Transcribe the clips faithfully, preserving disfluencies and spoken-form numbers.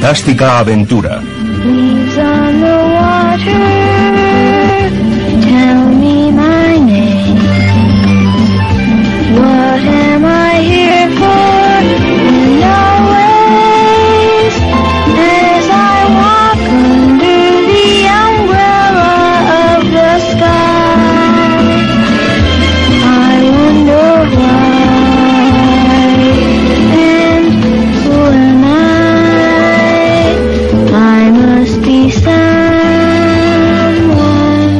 fantástica aventura. Leaves on the water, tell me my name. What am I here for? In always, as I walk under the umbrella of the sky, I wonder why, and who am I? I must be someone.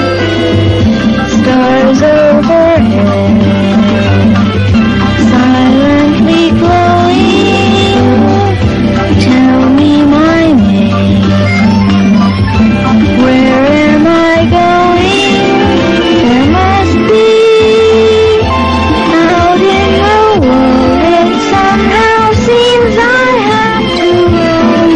Stars overhead, silently glowing, tell me my name. Where am I going? There must be, out in the world it somehow seems I have to run.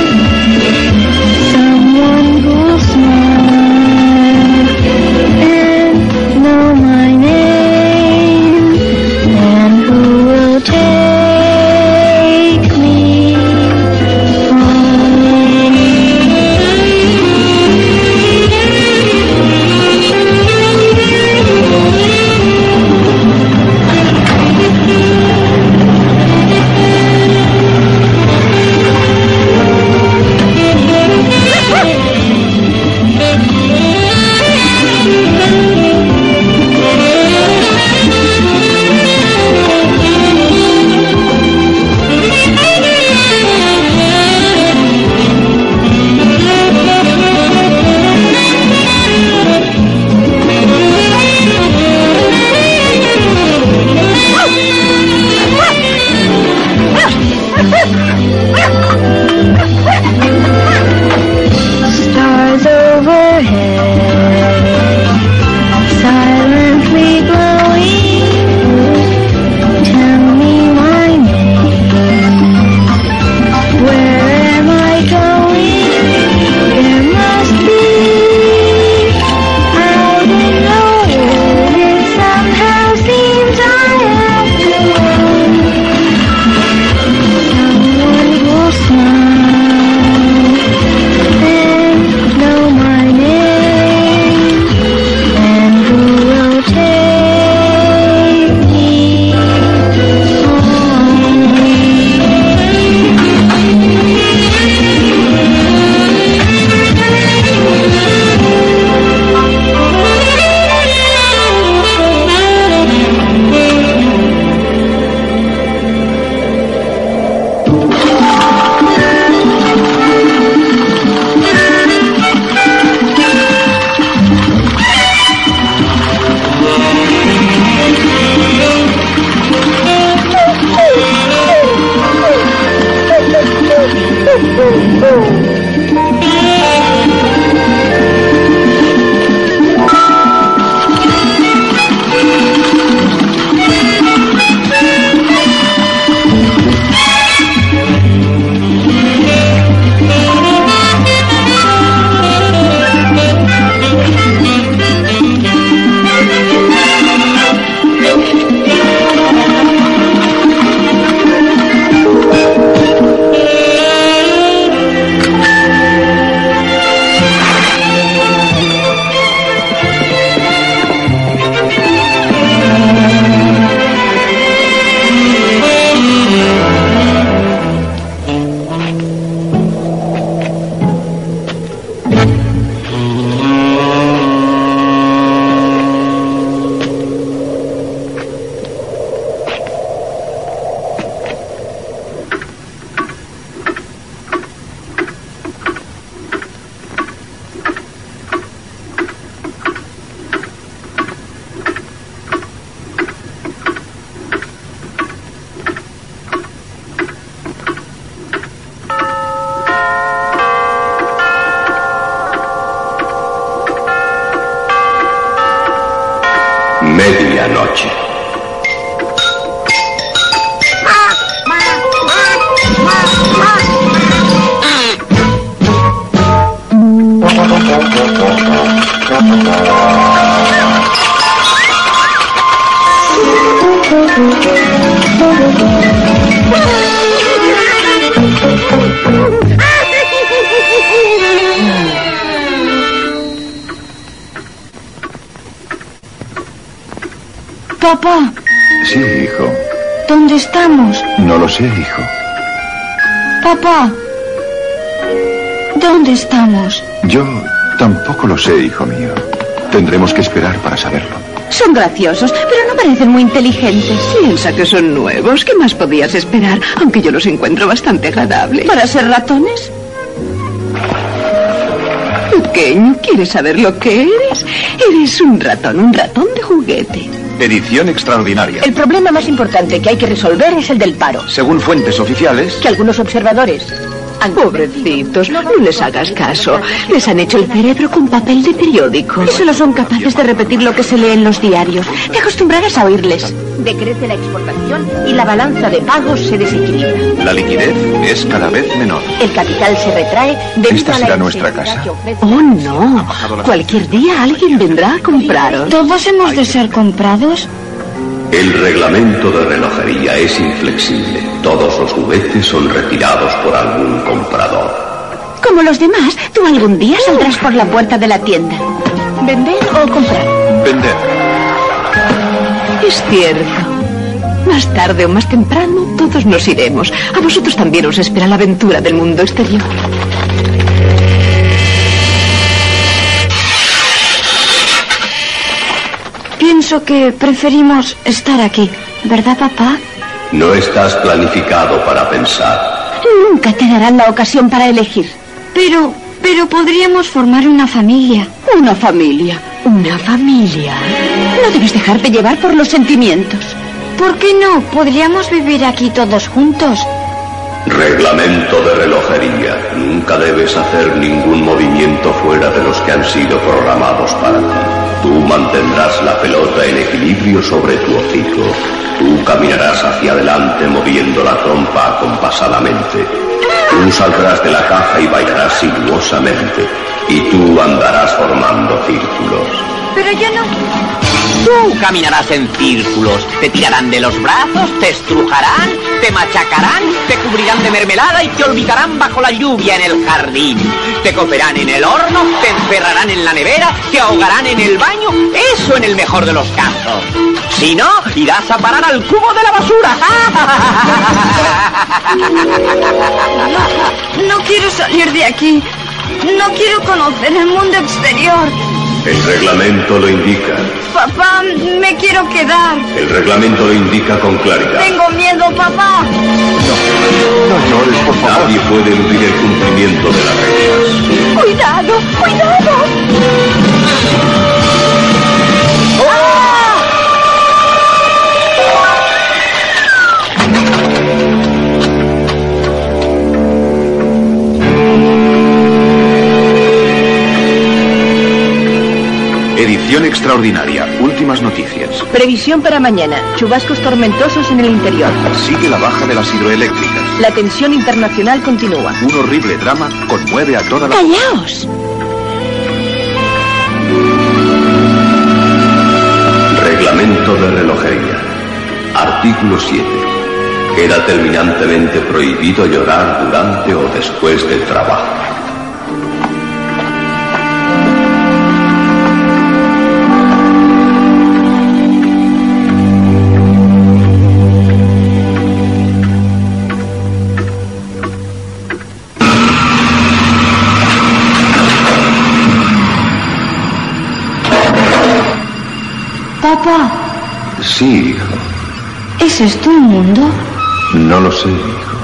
Someone who'll smile and know my name, and who will take me stars overhead, silently glowing, tell me my name. Where am I going? There must be, out in the world it somehow seems I have to run. Someone will smile and know my name, and who will take me medianoche. Thank you. Papá. Sí, hijo. ¿Dónde estamos? No lo sé, hijo. Papá. ¿Dónde estamos? Yo tampoco lo sé, hijo mío. Tendremos que esperar para saberlo. Son graciosos, pero no parecen muy inteligentes. Piensa que son nuevos. ¿Qué más podías esperar? Aunque yo los encuentro bastante agradables. ¿Para ser ratones? Pequeño, ¿quieres saber lo que eres? Eres un ratón, un ratón de juguete. Edición extraordinaria. El problema más importante que hay que resolver es el del paro. Según fuentes oficiales... Que algunos observadores... Pobrecitos, no les hagas caso. Les han hecho el cerebro con papel de periódico. Y solo son capaces de repetir lo que se lee en los diarios. Te acostumbrarás a oírles. Decrece la exportación y la balanza de pagos se desequilibra. La liquidez es cada vez menor. El capital se retrae debido Esta a la será nuestra inseguridad casa. que ofrece- Oh, no. Cualquier día alguien vendrá a compraros. ¿Todos hemos de ser comprados? El reglamento de relojería es inflexible. Todos los juguetes son retirados por algún comprador. Como los demás, tú algún día saldrás por la puerta de la tienda. ¿Vender o comprar? Vender. Es cierto. Más tarde o más temprano, todos nos iremos. A vosotros también os espera la aventura del mundo exterior. Pienso que preferimos estar aquí, ¿verdad, papá? No estás planificado para pensar. Nunca te darán la ocasión para elegir. Pero, pero podríamos formar una familia. Una familia. Una familia. No debes dejarte llevar por los sentimientos. ¿Por qué no? Podríamos vivir aquí todos juntos. Reglamento de relojería. Nunca debes hacer ningún movimiento fuera de los que han sido programados para ti. Tú mantendrás la pelota en equilibrio sobre tu hocico. Tú caminarás hacia adelante moviendo la trompa acompasadamente. Tú saldrás de la caja y bailarás sinuosamente. Y tú andarás formando círculos. Pero yo no... Tú caminarás en círculos, te tirarán de los brazos, te estrujarán, te machacarán, te cubrirán de mermelada y te olvidarán bajo la lluvia en el jardín. Te cocerán en el horno, te encerrarán en la nevera, te ahogarán en el baño, eso en el mejor de los casos. Si no, irás a parar al cubo de la basura. No, no quiero salir de aquí. No quiero conocer el mundo exterior. El reglamento lo indica. Papá, me quiero quedar. El reglamento lo indica con claridad. Tengo miedo, papá. No llores, por favor. Nadie puede eludir el cumplimiento de las reglas. ¡Cuidado! ¡Cuidado! Edición extraordinaria. Últimas noticias. Previsión para mañana. Chubascos tormentosos en el interior. Sigue la baja de las hidroeléctricas. La tensión internacional continúa. Un horrible drama conmueve a toda la... ¡Callaos! Reglamento de relojería. Artículo siete. Queda terminantemente prohibido llorar durante o después del trabajo. Papá, Sí, hijo. ¿es esto un mundo? No lo sé, hijo.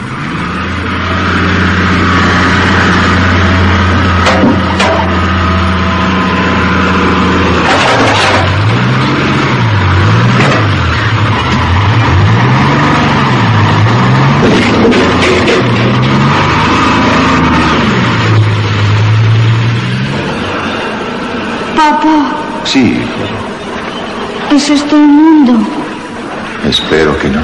Papá, Sí, hijo. ¿es esto un mundo? Espero que no.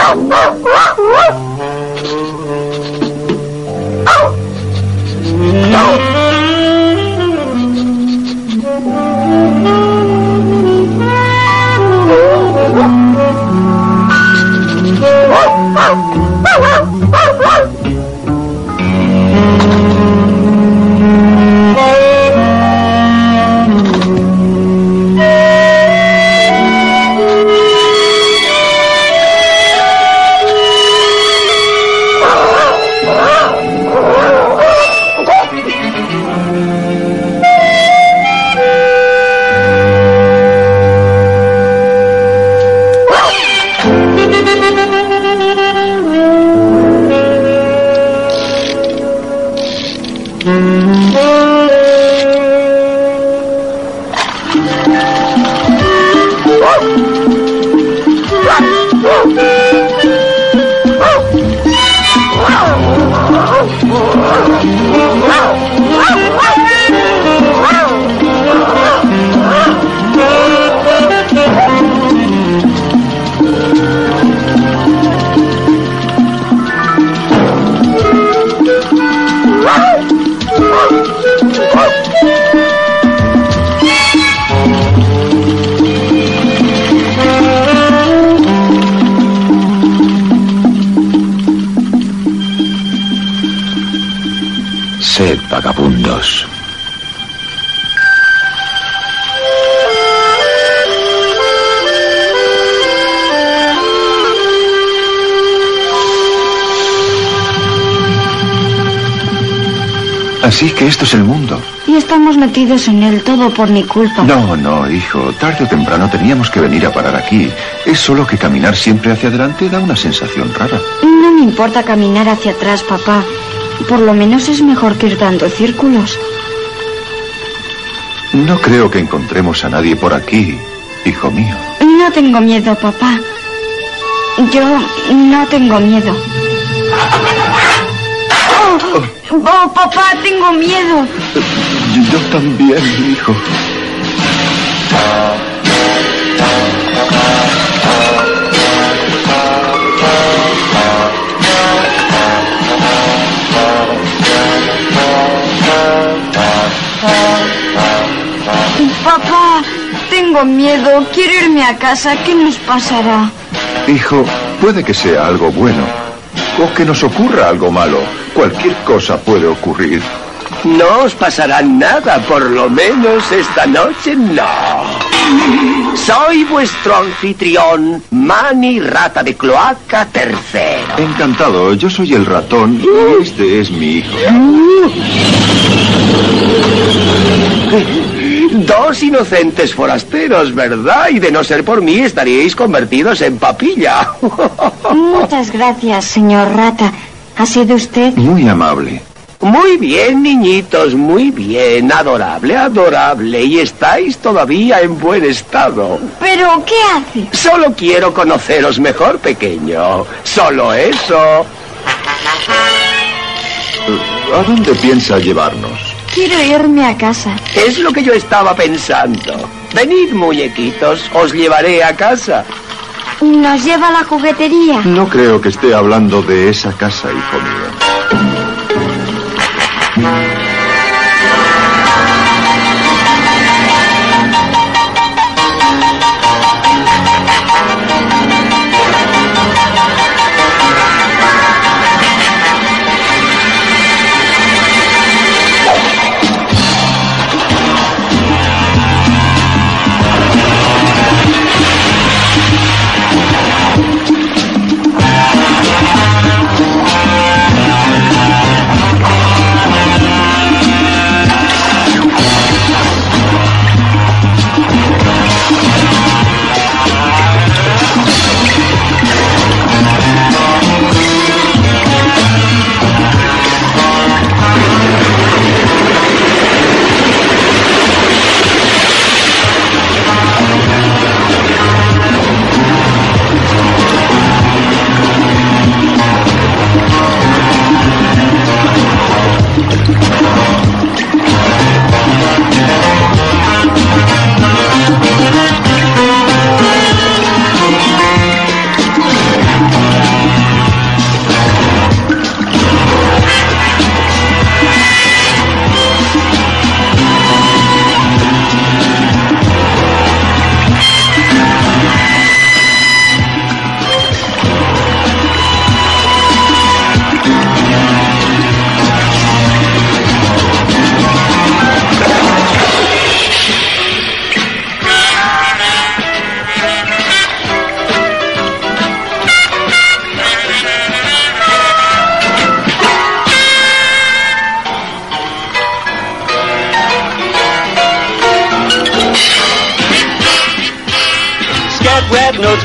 Sed vagabundos. Así que esto es el mundo. Y estamos metidos en él, todo por mi culpa. No, no, hijo. Tarde o temprano teníamos que venir a parar aquí. Es solo que caminar siempre hacia adelante da una sensación rara. No me importa caminar hacia atrás, papá. Por lo menos es mejor que ir dando círculos. No creo que encontremos a nadie por aquí, hijo mío. No tengo miedo, papá. Yo no tengo miedo. ¡Oh! ¡Oh, papá, tengo miedo! Yo también, hijo. Papá, tengo miedo. Quiero irme a casa. ¿Qué nos pasará? Hijo, puede que sea algo bueno o que nos ocurra algo malo. Cualquier cosa puede ocurrir. No os pasará nada, por lo menos esta noche no. Soy vuestro anfitrión, Manny Rata de Cloaca tercero. Encantado, yo soy el ratón y este es mi hijo. Dos inocentes forasteros, ¿verdad? Y de no ser por mí estaríais convertidos en papilla. Muchas gracias, señor Rata. ¿Ha sido usted? Muy amable. Muy bien, niñitos, muy bien. Adorable, adorable. Y estáis todavía en buen estado. ¿Pero qué hace? Solo quiero conoceros mejor, pequeño. Solo eso. ¿A dónde piensa llevarnos? Quiero irme a casa. Es lo que yo estaba pensando. Venid, muñequitos, os llevaré a casa. ¿Nos lleva a la juguetería? No creo que esté hablando de esa casa, hijo mío.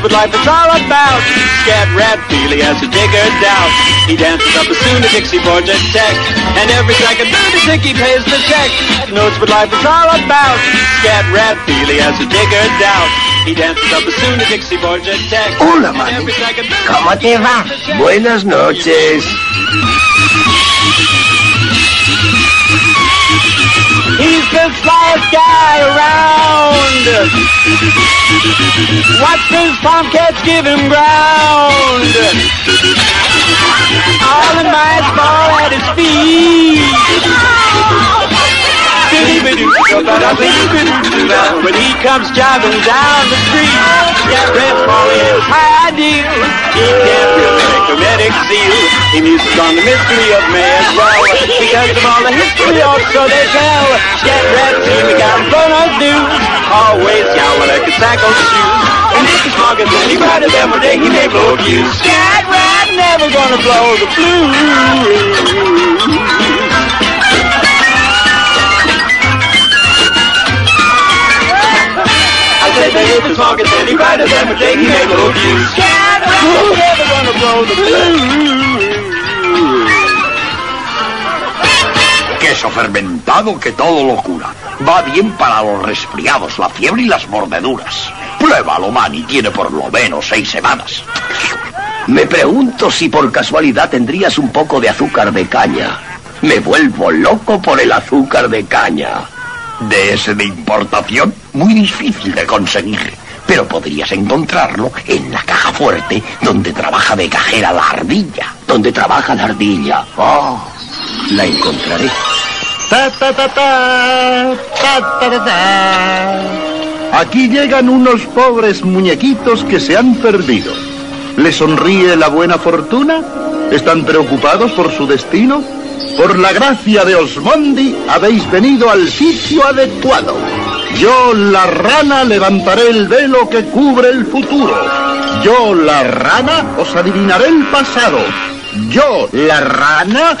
knows what life is all about. Scat Rat Feely has to dig her down. He dances up a soon to Dixie Georgia Tech, and every second lunatic he pays the check. Knows what life is all about. Scat Rat Feely has to dig her down. He dances up a soon to Dixie Georgia Tech. Hola, Manny. ¿Cómo te va? Buenas noches. He's the slyest guy around. Watch those tomcats give him ground. All the mice fall at his feet. When he comes jogging down the street, Scat Rat Folly is high deal. He can't really make a medic seal. He muses on the mystery of man well, because of all the history, or so they tell. Scat Rat seems to got blown on news, always yowling like a sack of shoes. And if he's smoking, then he brighter than one day he may blow a fuse. Scat Rat never gonna blow the blues. If it's smoking, then he brighter than a day he may blow a fuse. Scat Rat never gonna blow the blues. Queso fermentado que todo lo cura. Va bien para los resfriados, la fiebre y las mordeduras. Pruébalo, Manny, tiene por lo menos seis semanas. Me pregunto si por casualidad tendrías un poco de azúcar de caña. Me vuelvo loco por el azúcar de caña. De ese de importación, muy difícil de conseguir. Pero podrías encontrarlo en la caja fuerte donde trabaja de cajera la ardilla. ¿Dónde trabaja la ardilla? Oh, la encontraré. Ta, ta, ta, ta, ta, ta, ta, ta. Aquí llegan unos pobres muñequitos que se han perdido. ¿Les sonríe la buena fortuna? ¿Están preocupados por su destino? Por la gracia de Osmondi habéis venido al sitio adecuado. Yo, la rana, levantaré el velo que cubre el futuro. Yo, la rana, os adivinaré el pasado. Yo, la rana...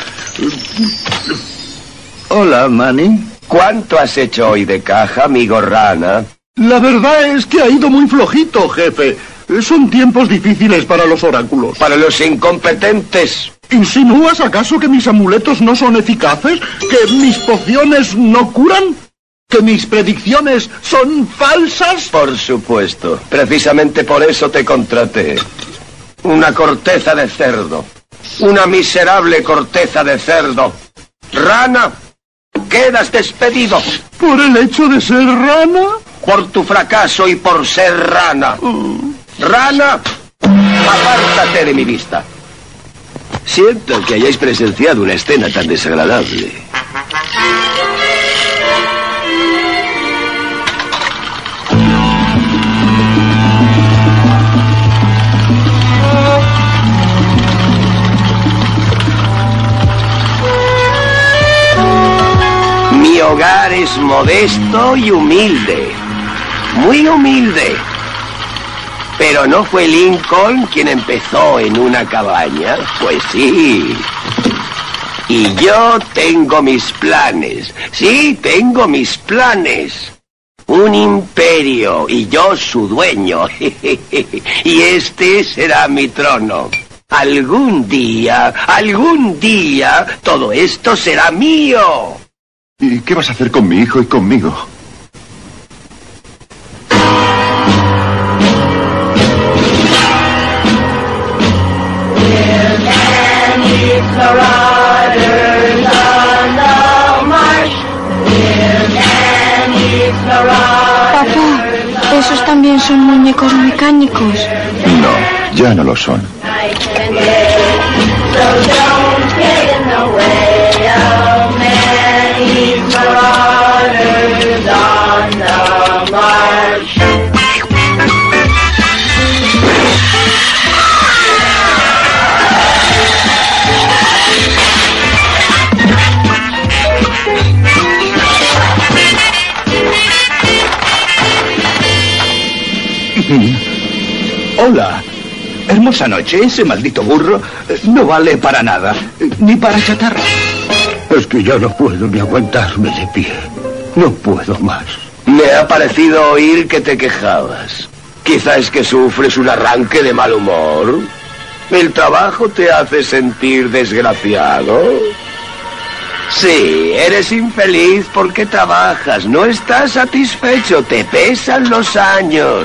Hola, Manny. ¿Cuánto has hecho hoy de caja, amigo rana? La verdad es que ha ido muy flojito, jefe. Son tiempos difíciles para los oráculos. Para los incompetentes. ¿Insinúas acaso que mis amuletos no son eficaces? ¿Que mis pociones no curan? ¿Que mis predicciones son falsas? Por supuesto. Precisamente por eso te contraté. Una corteza de cerdo. Una miserable corteza de cerdo. Rana, quedas despedido. ¿Por el hecho de ser rana? Por tu fracaso y por ser rana. Mm. Rana, apártate de mi vista. Siento que hayáis presenciado una escena tan desagradable. Mi hogar es modesto y humilde. Muy humilde. Pero ¿no fue Lincoln quien empezó en una cabaña? Pues sí. Y yo tengo mis planes. Sí, tengo mis planes. Un imperio y yo su dueño. Y este será mi trono. Algún día, algún día, todo esto será mío. ¿Y qué vas a hacer con mi hijo y conmigo? Papá, esos también son muñecos mecánicos. No, ya no lo son. Hola. Hermosa noche. Ese maldito burro no vale para nada. Ni para chatarra. Es que ya no puedo ni aguantarme de pie. No puedo más. Me ha parecido oír que te quejabas. Quizá es que sufres un arranque de mal humor. ¿El trabajo te hace sentir desgraciado? Sí, eres infeliz porque trabajas, no estás satisfecho, te pesan los años.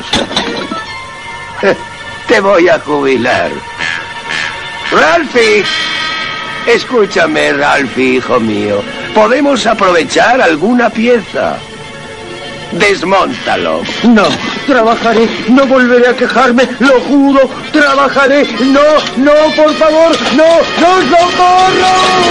Te voy a jubilar. ¡Ralphie! Escúchame, Ralphie, hijo mío. Podemos aprovechar alguna pieza. Desmóntalo. No, trabajaré, no volveré a quejarme, lo juro, trabajaré. No, no, por favor, no, no, socorro.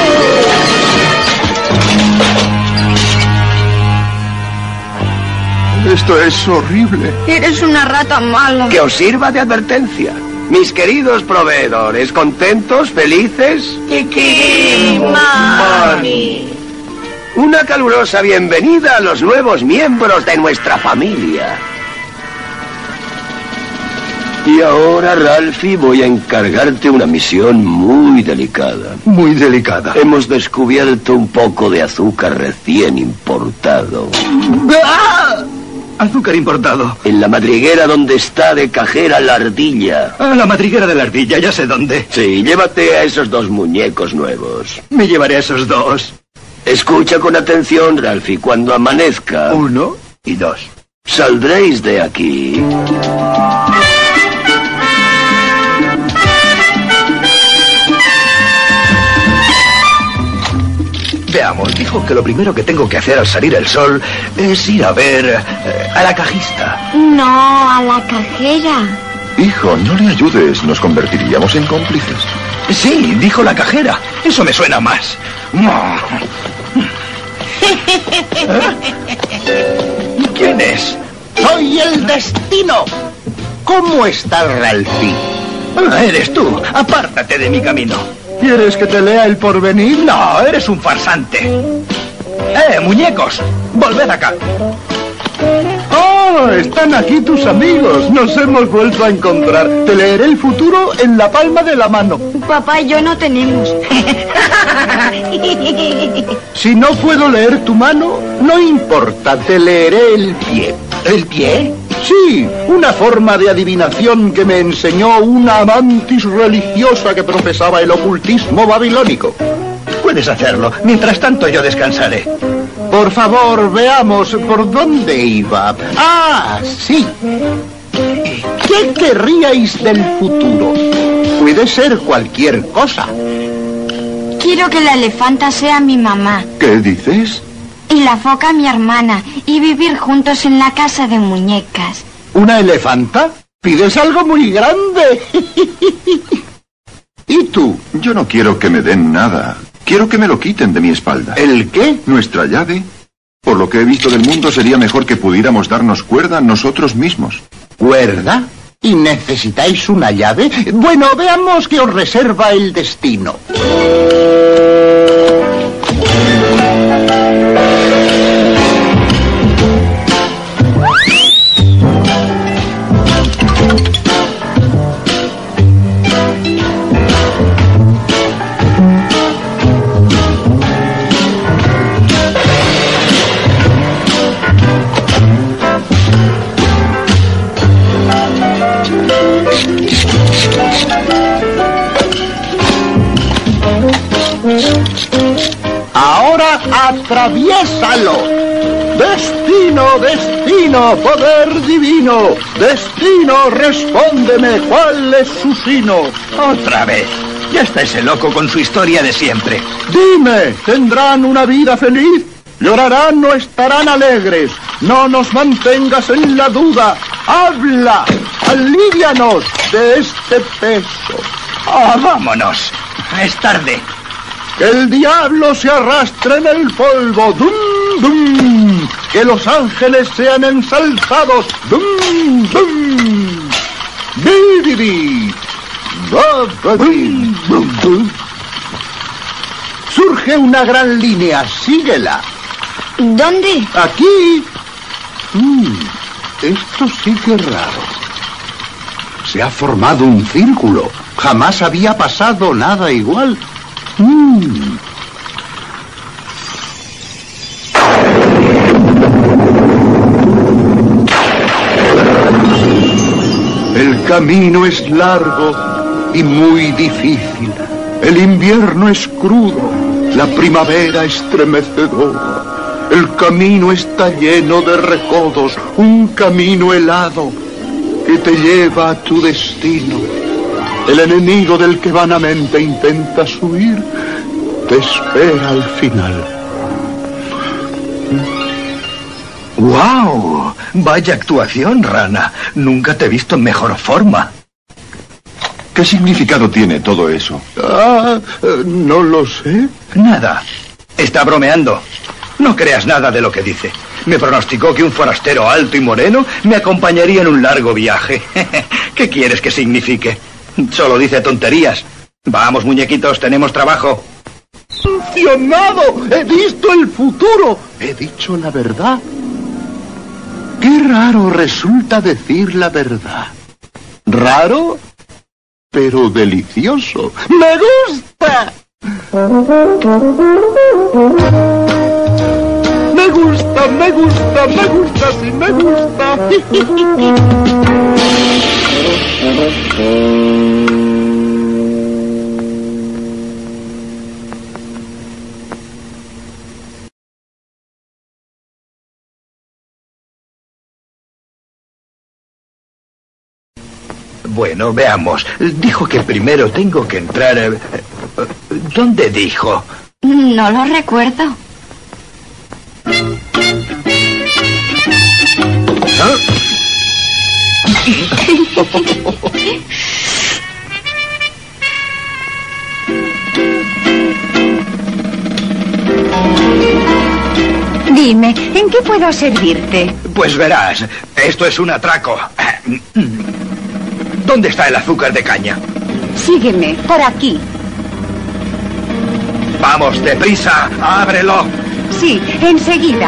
Esto es horrible. Eres una rata mala. Que os sirva de advertencia. Mis queridos proveedores, ¿contentos, felices? Mami. Una calurosa bienvenida a los nuevos miembros de nuestra familia. Y ahora, Ralphie, voy a encargarte una misión muy delicada. Muy delicada. Hemos descubierto un poco de azúcar recién importado. ¡Ah! Azúcar importado. En la madriguera donde está de cajera la ardilla. Ah, la madriguera de la ardilla, ya sé dónde. Sí, llévate a esos dos muñecos nuevos. Me llevaré a esos dos. Escucha con atención, Ralphie, cuando amanezca. Uno y dos. Saldréis de aquí. Veamos, dijo que lo primero que tengo que hacer al salir el sol es ir a ver eh, a la cajista. No, a la cajera. Hijo, no le ayudes, nos convertiríamos en cómplices. Sí, dijo la cajera. Eso me suena más. ¿Eh? ¿Quién es? Soy el destino. ¿Cómo estás, Ralphie? Ah, eres tú. Apártate de mi camino. ¿Quieres que te lea el porvenir? No, eres un farsante. ¡Eh, muñecos! ¡Volved acá! ¡Oh, están aquí tus amigos! Nos hemos vuelto a encontrar. Te leeré el futuro en la palma de la mano. Papá y yo no tenemos. Si no puedo leer tu mano, no importa, te leeré el pie. ¿El pie? Sí, una forma de adivinación que me enseñó una amantis religiosa que profesaba el ocultismo babilónico. Puedes hacerlo. Mientras tanto, yo descansaré. Por favor, veamos por dónde iba. ¡Ah, sí! ¿Qué querríais del futuro? Puede ser cualquier cosa. Quiero que la elefanta sea mi mamá. ¿Qué dices? Y la foca mi hermana. Y vivir juntos en la casa de muñecas. ¿Una elefanta? Pides algo muy grande. ¿Y tú? Yo no quiero que me den nada. Quiero que me lo quiten de mi espalda. ¿El qué? Nuestra llave. Por lo que he visto del mundo, sería mejor que pudiéramos darnos cuerda nosotros mismos. ¿Cuerda? ¿Y necesitáis una llave? Bueno, veamos qué os reserva el destino. Ahora atraviésalo. Destino, destino, poder divino. Destino, respóndeme, ¿cuál es su sino? Otra vez. Ya está ese loco con su historia de siempre. Dime, ¿tendrán una vida feliz? ¿Llorarán o estarán alegres? No nos mantengas en la duda. ¡Habla! ¡Alivianos de este peso! ¡Oh, vámonos! Es tarde. Que el diablo se arrastre en el polvo. ¡Dum, dum! Que los ángeles sean ensalzados. ¡Dum, dum! ¡Bi, bi, bi! ¡Da, da, di! ¡Dum, dum! Surge una gran línea. Síguela. ¿Dónde? Aquí. Mm, esto sí que es raro. Se ha formado un círculo. Jamás había pasado nada igual. Mm. camino es largo y muy difícil. El invierno es crudo, la primavera estremecedora. El camino está lleno de recodos, un camino helado que te lleva a tu destino. El enemigo del que vanamente intentas huir te espera al final. ¡Guau! Vaya actuación, Rana. Nunca te he visto en mejor forma. ¿Qué significado tiene todo eso? Ah, no lo sé. Nada. Está bromeando. No creas nada de lo que dice. Me pronosticó que un forastero alto y moreno me acompañaría en un largo viaje. ¿Qué quieres que signifique? Solo dice tonterías. Vamos, muñequitos, tenemos trabajo. ¡Funcionado! ¡He visto el futuro! He dicho la verdad. Qué raro resulta decir la verdad. Raro, pero delicioso. ¡Me gusta! Me gusta, me gusta, me gusta, sí, me gusta. Bueno, veamos. Dijo que primero tengo que entrar... Eh, ¿Dónde dijo? No lo recuerdo. ¿Ah? Dime, ¿en qué puedo servirte? Pues verás, esto es un atraco. ¿Dónde está el azúcar de caña? Sígueme, por aquí. ¡Vamos, deprisa! ¡Ábrelo! Sí, enseguida.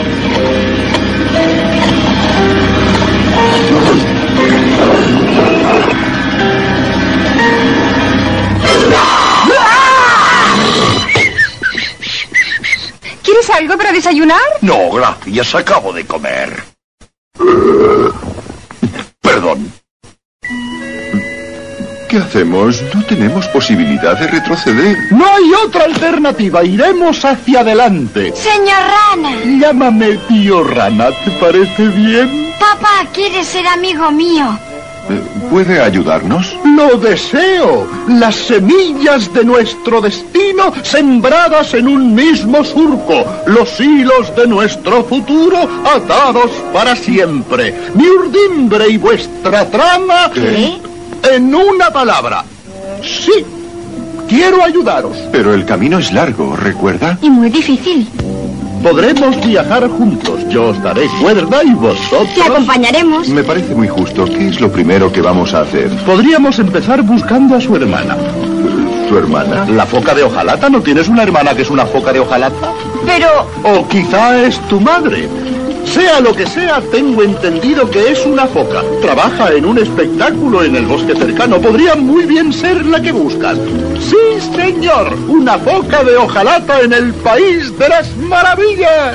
¿Quieres algo para desayunar? No, gracias, acabo de comer. Perdón. ¿Qué hacemos? No tenemos posibilidad de retroceder. No hay otra alternativa. Iremos hacia adelante. Señor Rana. Llámame tío Rana. ¿Te parece bien? Papá quiere ser amigo mío. ¿Puede ayudarnos? Lo deseo. Las semillas de nuestro destino sembradas en un mismo surco. Los hilos de nuestro futuro atados para siempre. Mi urdimbre y vuestra trama... ¿Qué? En una palabra. Sí. Quiero ayudaros. Pero el camino es largo, ¿recuerda? Y muy difícil. Podremos viajar juntos. Yo os daré cuerda y vosotros... Te acompañaremos. Me parece muy justo. ¿Qué es lo primero que vamos a hacer? Podríamos empezar buscando a su hermana. ¿Su hermana? ¿La foca de hojalata? ¿No tienes una hermana que es una foca de hojalata? Pero... O quizá es tu madre. Sea lo que sea, tengo entendido que es una foca. Trabaja en un espectáculo en el bosque cercano. Podría muy bien ser la que buscas. Sí, señor. Una foca de hojalata en el país de las maravillas.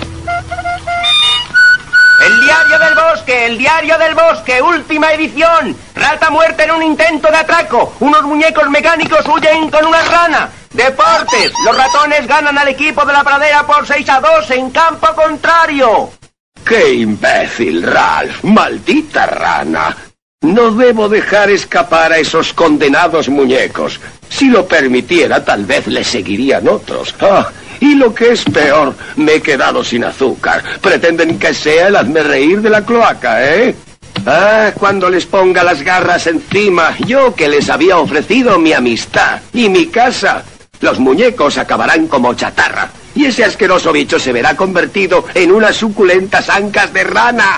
El diario del bosque, el diario del bosque, última edición. Rata muerta en un intento de atraco. Unos muñecos mecánicos huyen con una rana. Deportes, los ratones ganan al equipo de la pradera por seis a dos en campo contrario. ¡Qué imbécil, Ralph! ¡Maldita rana! No debo dejar escapar a esos condenados muñecos. Si lo permitiera, tal vez le seguirían otros. ¡Ah! Y lo que es peor, me he quedado sin azúcar. Pretenden que sea el hazmerreír de la cloaca, ¿eh? Ah, cuando les ponga las garras encima, yo que les había ofrecido mi amistad y mi casa. Los muñecos acabarán como chatarra. Y ese asqueroso bicho se verá convertido en unas suculentas ancas de rana.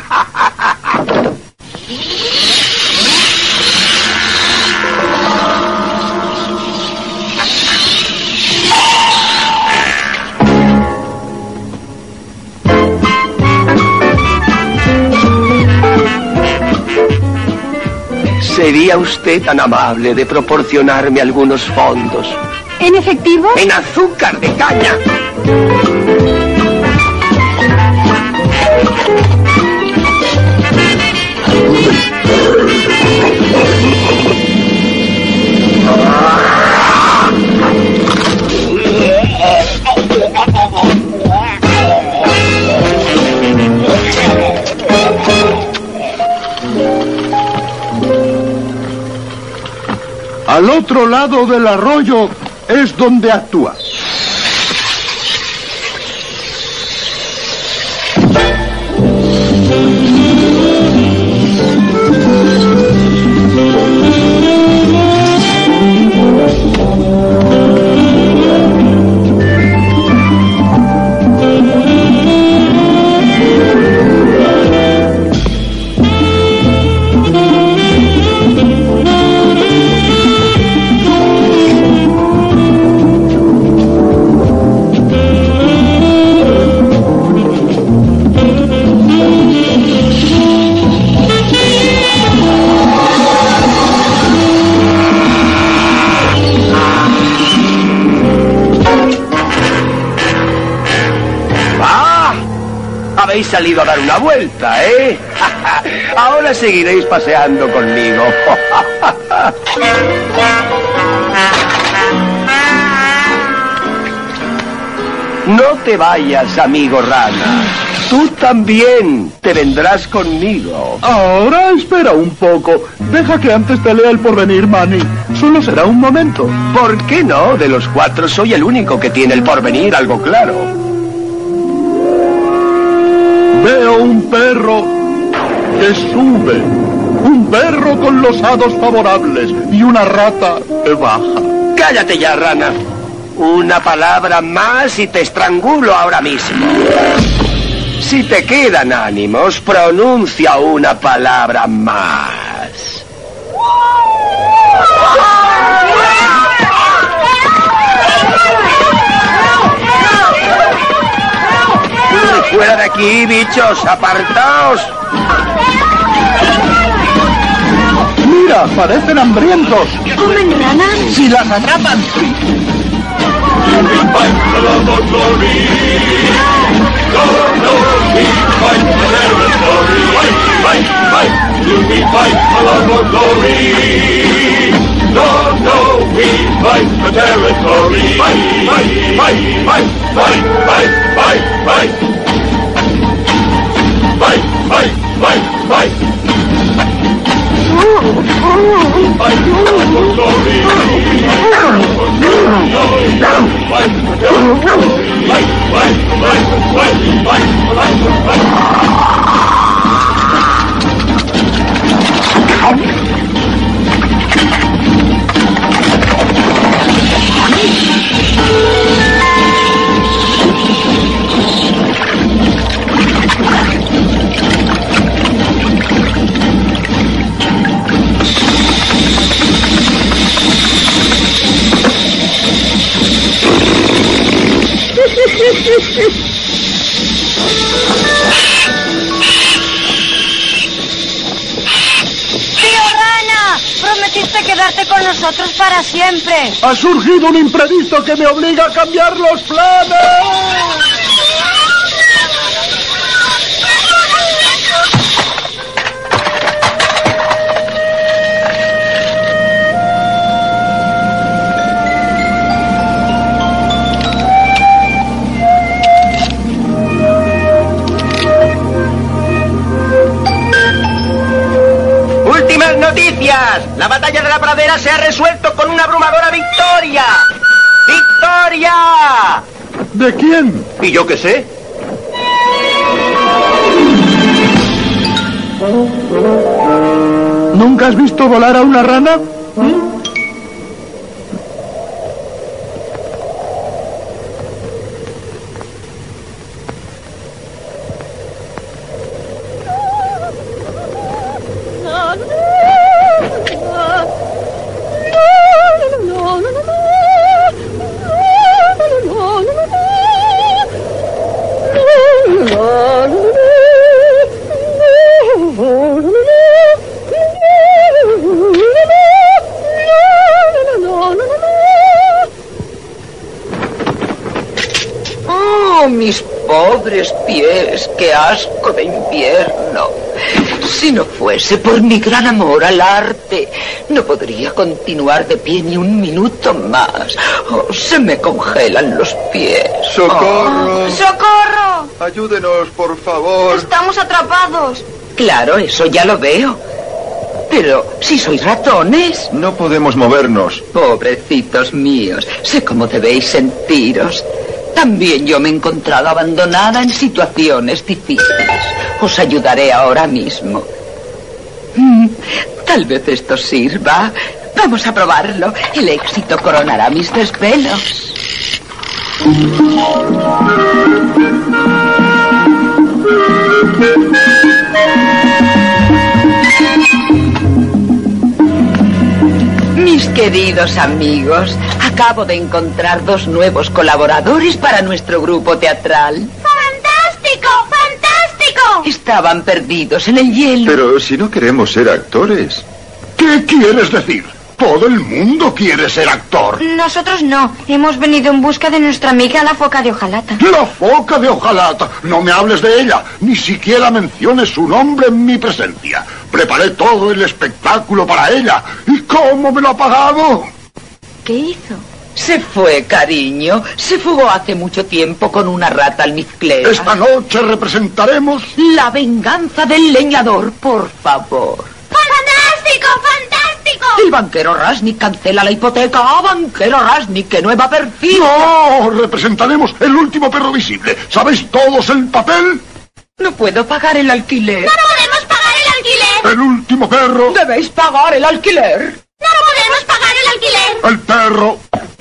¿Sería usted tan amable de proporcionarme algunos fondos? ¿En efectivo? En azúcar de caña. Al otro lado del arroyo es donde actúa. Habéis salido a dar una vuelta, ¿eh? Ahora seguiréis paseando conmigo. No te vayas, amigo rana. Tú también te vendrás conmigo. Ahora espera un poco. Deja que antes te lea el porvenir, Manny. Solo será un momento. ¿Por qué no? De los cuatro soy el único que tiene el porvenir algo claro. Veo un perro que sube, un perro con los hados favorables y una rata que baja. ¡Cállate ya, rana! Una palabra más y te estrangulo ahora mismo. Si te quedan ánimos, pronuncia una palabra más. ¡Fuera de aquí, bichos! ¡Apartaos! ¡Mira! ¡Parecen hambrientos! ¿Comen ranas? ¡Si las atrapan! No, no, we fight for territory. Fight, fight, fight, fight, fight, fight, fight, fight. Fight, fight, fight, fight. Fight for glory. Fight for territory. Fight, fight, fight, fight, fight, fight, fight. ¡Tío Rana! Prometiste quedarte con nosotros para siempre. Ha surgido un imprevisto que me obliga a cambiar los planes. ¡Últimas noticias! La batalla de la pradera se ha resuelto con una abrumadora victoria. ¡Victoria! ¿De quién? ¿Y yo qué sé? ¿Nunca has visto volar a una rana? ¿Mm? Oh, mis pobres pies, qué asco de invierno. Si no fuese por mi gran amor al arte, no podría continuar de pie ni un minuto más. Oh, se me congelan los pies. ¡Socorro! Oh. ¡Socorro! Ayúdenos, por favor. Estamos atrapados. Claro, eso ya lo veo. Pero si sois ratones... No podemos movernos. Pobrecitos míos, sé cómo debéis sentiros. También yo me he encontrado abandonada en situaciones difíciles. Os ayudaré ahora mismo. Mm, tal vez esto sirva. Vamos a probarlo. El éxito coronará mis desvelos. Mis queridos amigos, acabo de encontrar dos nuevos colaboradores para nuestro grupo teatral. ¡Fantástico! ¡Fantástico! Estaban perdidos en el hielo. Pero si no queremos ser actores. ¿Qué quieres decir? Todo el mundo quiere ser actor. Nosotros no. Hemos venido en busca de nuestra amiga la foca de hojalata. La foca de hojalata. No me hables de ella. Ni siquiera menciones su nombre en mi presencia. Preparé todo el espectáculo para ella. ¿Y cómo me lo ha pagado? ¿Qué hizo? Se fue, cariño. Se fugó hace mucho tiempo con una rata almizclera. Esta noche representaremos... La venganza del leñador, por favor. ¡Fantástico! ¡Fantástico! El banquero Rasnik cancela la hipoteca. ¡Ah, banquero Rasnik, qué nueva perfil! ¡No! Representaremos el último perro visible. ¿Sabéis todos el papel? No puedo pagar el alquiler. ¡No podemos pagar el alquiler! El último perro. Debéis pagar el alquiler. ¡No podemos pagar el alquiler! El perro.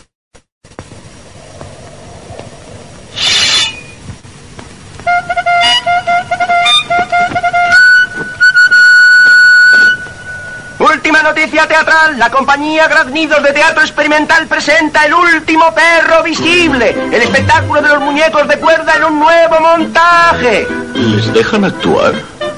Última noticia teatral. La compañía Graznidos de Teatro Experimental presenta El último perro visible, el espectáculo de los muñecos de cuerda en un nuevo montaje. ¿Les dejan actuar?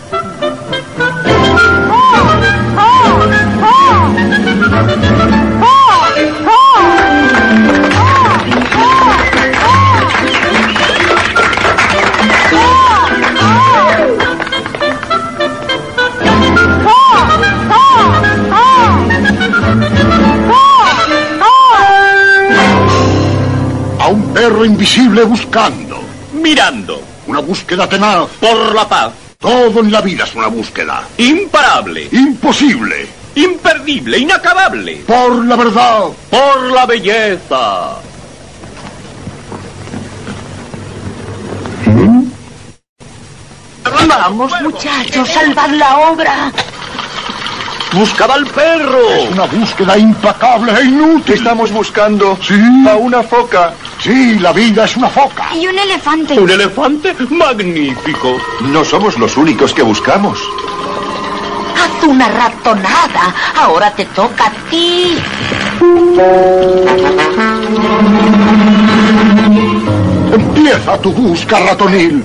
A un perro invisible buscando. Mirando. Una búsqueda tenaz. Por la paz. Todo en la vida es una búsqueda. Imparable. Imposible. Imperdible. Inacabable. Por la verdad. Por la belleza. ¿Mm? Vamos, muchachos, salvad la obra. ¡Buscad al perro! Es una búsqueda implacable e inútil. Estamos buscando sí. a una foca. Sí, la vida es una foca. Y un elefante. ¿Un elefante? ¡Magnífico! No somos los únicos que buscamos. Haz una ratonada. Ahora te toca a ti. Empieza tu busca, ratonil.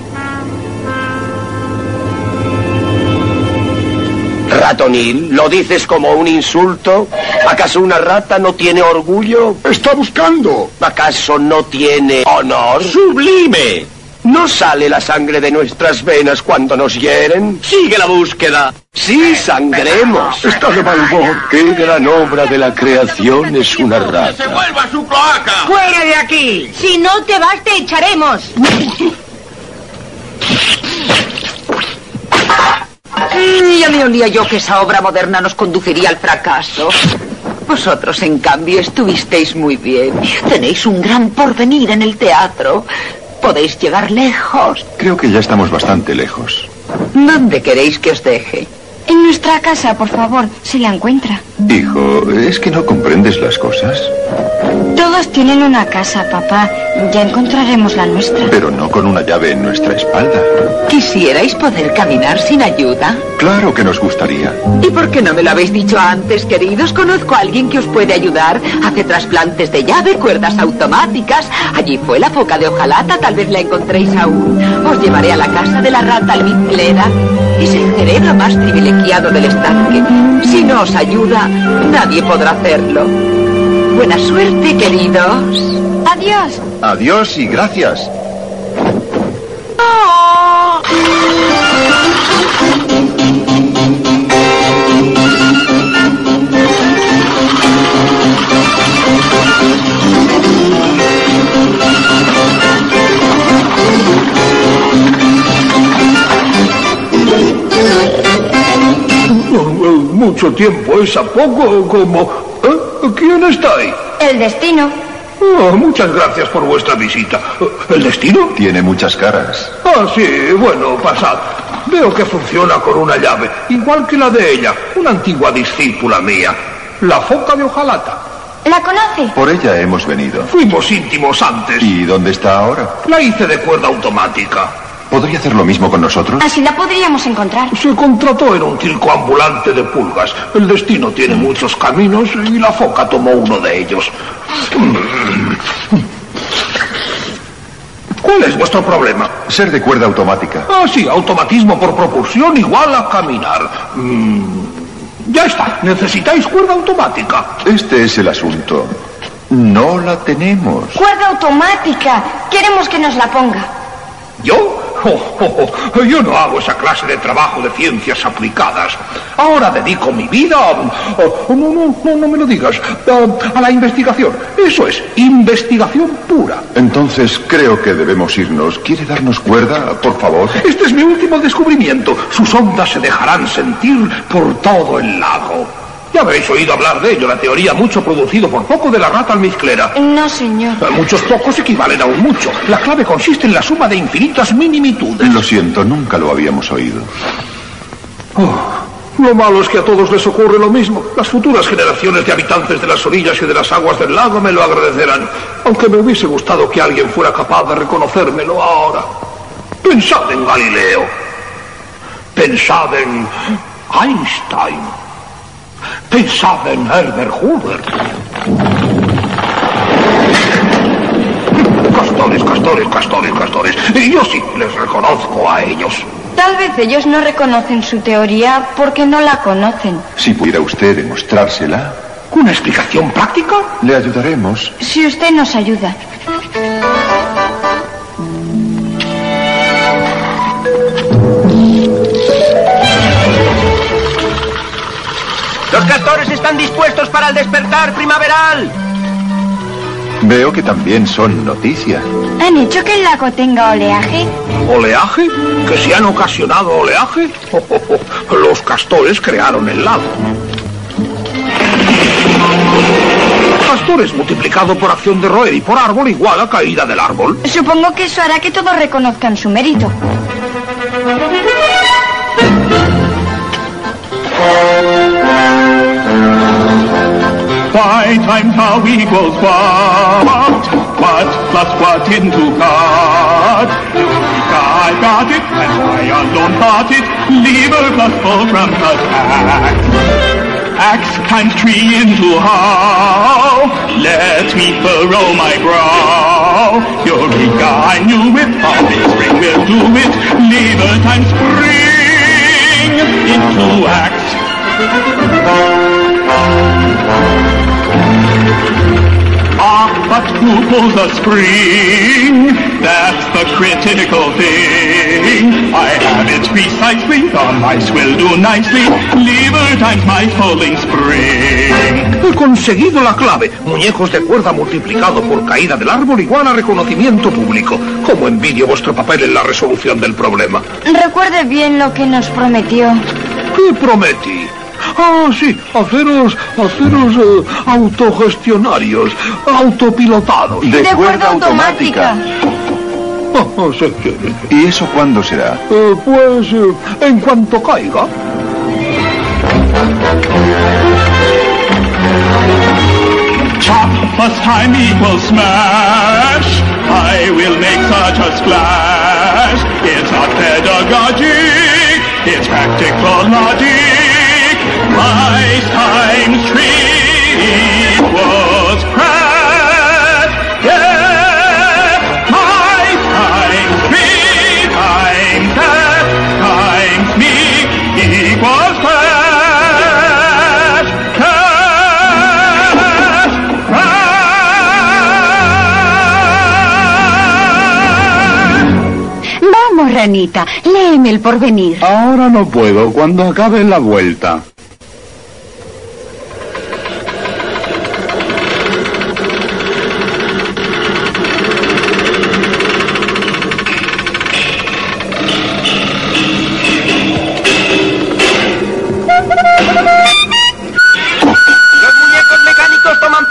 ¿Ratonil? ¿Lo dices como un insulto? ¿Acaso una rata no tiene orgullo? Está buscando. ¿Acaso no tiene honor? ¡Sublime! ¿No sale la sangre de nuestras venas cuando nos hieren? ¡Sigue la búsqueda! ¡Sí, sangremos! Está de mal humor. ¡Qué gran obra de la creación es una ¡Se rata! vuelva a su cloaca! ¡Fuera de aquí! Si no te vas, te echaremos. Ya me olía yo que esa obra moderna nos conduciría al fracaso. Vosotros, en cambio, estuvisteis muy bien. Tenéis un gran porvenir en el teatro. Podéis llegar lejos. Creo que ya estamos bastante lejos. ¿Dónde queréis que os deje? En nuestra casa, por favor, se la encuentra. Hijo, ¿es que no comprendes las cosas? Todos tienen una casa, papá. Ya encontraremos la nuestra. Pero no con una llave en nuestra espalda. ¿Quisierais poder caminar sin ayuda? Claro que nos gustaría. ¿Y por qué no me lo habéis dicho antes, queridos? Conozco a alguien que os puede ayudar. Hace trasplantes de llave, cuerdas automáticas. Allí fue la foca de hojalata, tal vez la encontréis aún. Os llevaré a la casa de la rata almizclera. Es el cerebro más privilegiado del estanque. Si no os ayuda, nadie podrá hacerlo. Buena suerte, queridos. Adiós. Adiós y gracias. Oh. mucho tiempo, es a poco como... ¿Eh? ¿Quién está ahí? El destino. Oh, muchas gracias por vuestra visita. ¿El destino? Tiene muchas caras. Ah, sí, bueno, pasad. Veo que funciona con una llave, igual que la de ella, una antigua discípula mía, la foca de hojalata. ¿La conoce? Por ella hemos venido. Fuimos íntimos antes. ¿Y dónde está ahora? La hice de cuerda automática. ¿Podría hacer lo mismo con nosotros? Así la podríamos encontrar. Se contrató en un circo ambulante de pulgas. El destino tiene muchos caminos y la foca tomó uno de ellos. ¿Cuál es vuestro problema? Ser de cuerda automática. Ah, sí, automatismo por propulsión igual a caminar. Mm, ya está, necesitáis cuerda automática. Este es el asunto. No la tenemos. Cuerda automática. Queremos que nos la ponga. ¿Yo? Oh, oh, oh. Yo no hago esa clase de trabajo de ciencias aplicadas. Ahora dedico mi vida a... Oh, no, no, no, no me lo digas. A, a la investigación. Eso es, investigación pura. Entonces creo que debemos irnos. ¿Quiere darnos cuerda, por favor? Este es mi último descubrimiento. Sus ondas se dejarán sentir por todo el lago. Ya habréis oído hablar de ello, la teoría mucho producido por poco de la rata almizclera. No, señor. Muchos pocos equivalen a un mucho. La clave consiste en la suma de infinitas minimitudes. Lo siento, nunca lo habíamos oído. Oh, lo malo es que a todos les ocurre lo mismo. Las futuras generaciones de habitantes de las orillas y de las aguas del lago me lo agradecerán. Aunque me hubiese gustado que alguien fuera capaz de reconocérmelo ahora. Pensad en Galileo. Pensad en Einstein. Pensad en Herbert Hoover. Castores, castores, castores, castores. Y yo sí les reconozco a ellos. Tal vez ellos no reconocen su teoría porque no la conocen. Si pudiera usted demostrársela... ¿Una explicación práctica? Le ayudaremos. Si usted nos ayuda. Los castores están dispuestos para el despertar primaveral. Veo que también son noticia. ¿Han hecho que el lago tenga oleaje? ¿Oleaje? ¿Que se han ocasionado oleaje? Oh, oh, oh. Los castores crearon el lago. Castores multiplicado por acción de roer y por árbol igual a caída del árbol. Supongo que eso hará que todos reconozcan su mérito. Why times how equals what? What plus what into God? Eureka, I got it, and I alone thought it. Lever plus fulcrum plus axe. Axe times three into how? Let me furrow my brow. Eureka, I knew it, how this spring will do it. Lever times spring into axe. Ah, but who pulls the spring? That's the critical thing. I have it precisely, the mice will do nicely. Lever times my pulling spring. He conseguido la clave. Muñecos de cuerda multiplicado por caída del árbol igual a reconocimiento público. Como envidio vuestro papel en la resolución del problema. Recuerde bien lo que nos prometió. ¿Qué prometí? Ah, sí, haceros, haceros eh, autogestionarios, autopilotados. De, de cuerda automática. Ah, ah, sí, sí, sí. ¿Y eso cuándo será? Eh, pues eh, en cuanto caiga. Chop plus time equals smash. I will make such a splash. It's not pedagogic, it's practical logic. Mice times three equals crash. Yeah, mice times three times that times me equals crash. Crash, crash. Vamos, ranita, léeme el porvenir. Ahora no puedo, cuando acabe la vuelta.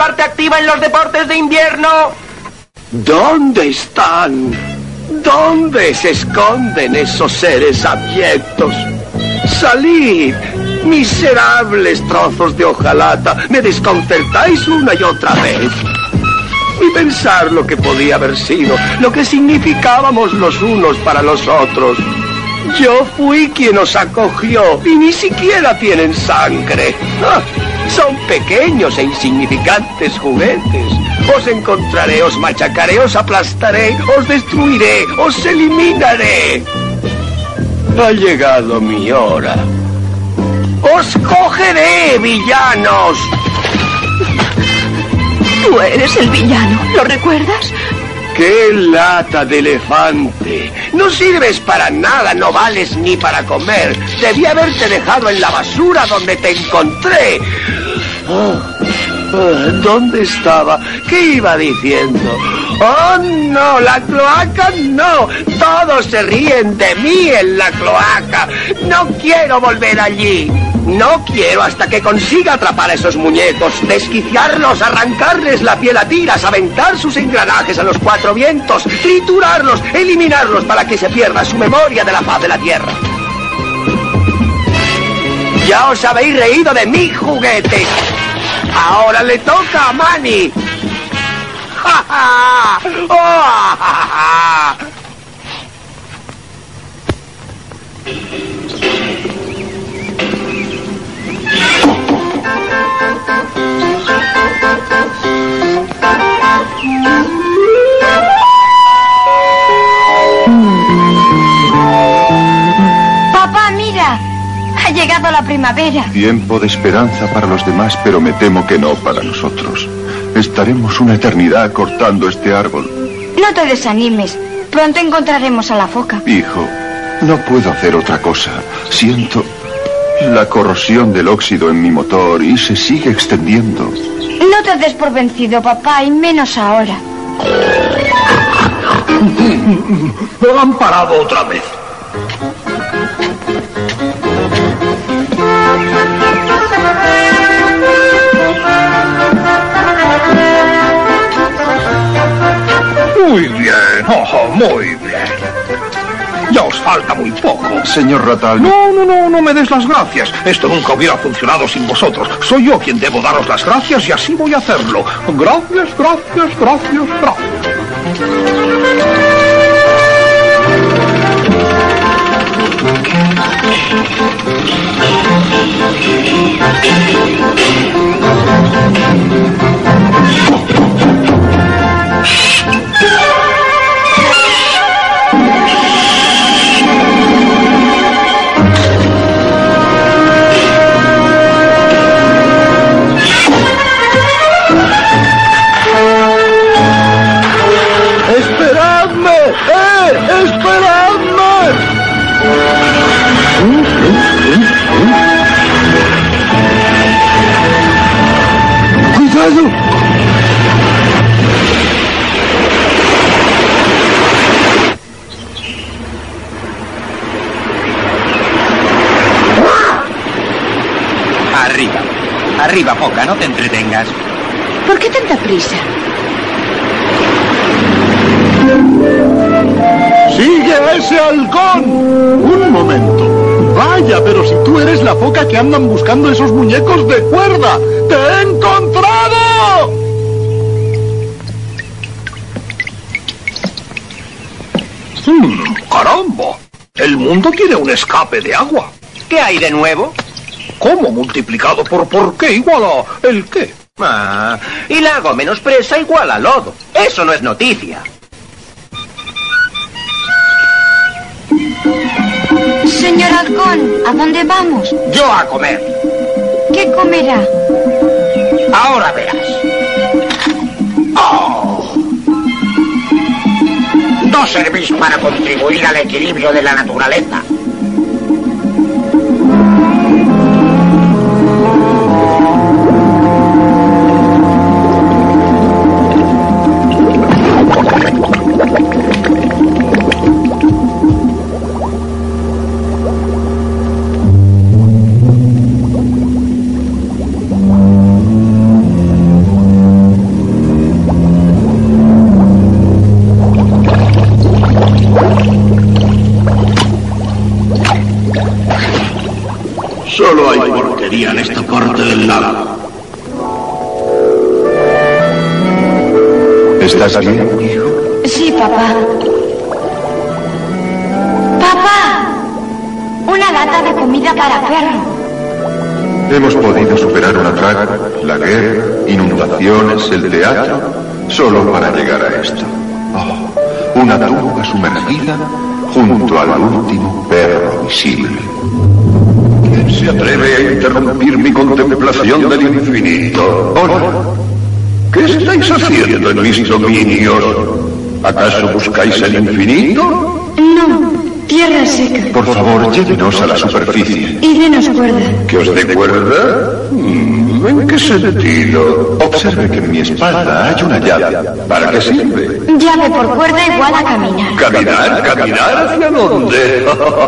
parte activa en los deportes de invierno. ¿Dónde están? ¿Dónde se esconden esos seres abyectos? ¡Salid! Miserables trozos de hojalata, me desconcertáis una y otra vez. Y pensar lo que podía haber sido, lo que significábamos los unos para los otros. Yo fui quien os acogió y ni siquiera tienen sangre. ¡Ah! Son pequeños e insignificantes juguetes. Os encontraré, os machacaré, os aplastaré, os destruiré, os eliminaré. Ha llegado mi hora. ¡Os cogeré, villanos! Tú eres el villano, ¿lo recuerdas? ¡Qué lata de elefante! No sirves para nada, no vales ni para comer. Debí haberte dejado en la basura donde te encontré. Oh, oh, ¿dónde estaba? ¿Qué iba diciendo? ¡Oh, no! ¡La cloaca no! ¡Todos se ríen de mí en la cloaca! ¡No quiero volver allí! No quiero hasta que consiga atrapar a esos muñecos, desquiciarlos, arrancarles la piel a tiras, aventar sus engranajes a los cuatro vientos, triturarlos, eliminarlos para que se pierda su memoria de la faz de la tierra. Ya os habéis reído de mi juguete. Ahora le toca a Manny. ¡Ja, ja! ¡Oh, ja, ja! Papá, mira. Ha llegado la primavera. Tiempo de esperanza para los demás, pero me temo que no para nosotros. Estaremos una eternidad cortando este árbol. No te desanimes. Pronto encontraremos a la foca. Hijo, no puedo hacer otra cosa. Siento la corrosión del óxido en mi motor y se sigue extendiendo. No te des por vencido, papá, y menos ahora. Me han parado otra vez. Muy bien, oh, muy bien. Ya os falta muy poco. Señor Ratal. No, no, no, no me des las gracias. Esto nunca hubiera funcionado sin vosotros. Soy yo quien debo daros las gracias y así voy a hacerlo. Gracias, gracias, gracias, gracias. ¡Esperadme! ¡Eh! ¡Esperadme! ¡Cuidado! Arriba. Arriba, Foca, no te entretengas. ¿Por qué tanta prisa? ¡Sigue a ese halcón! Un momento. Vaya, pero si tú eres la foca que andan buscando esos muñecos de cuerda. ¡Te he encontrado! Hmm, ¡caramba! El mundo tiene un escape de agua. ¿Qué hay de nuevo? ¿Cómo multiplicado por por qué igual a el qué? Ah, y lago menos presa igual a lodo. Eso no es noticia. Señor halcón, ¿a dónde vamos? Yo a comer. ¿Qué comerá? Ahora verás. Oh. No servís para contribuir al equilibrio de la naturaleza. alegría en esta parte del lago. ¿Estás bien, hijo? Sí, papá. ¡Papá! Una lata de comida para perro. Hemos podido superar una traga, la guerra, inundaciones, el teatro, solo para llegar a esto. Oh, una tumba sumergida junto al último perro visible. ¿Quién se atreve a interrumpir mi contemplación del infinito? Hola. ¿Qué estáis haciendo en mis dominios? ¿Acaso buscáis el infinito? No, tierra seca. Por favor, llévenos a la superficie. Y denos cuerda. ¿Que os dé cuerda? ¿En qué sentido? Observe que en mi espalda hay una llave. ¿Para qué sirve? Llave por cuerda igual a caminar. ¿Caminar? ¿Caminar? ¿Hacia dónde?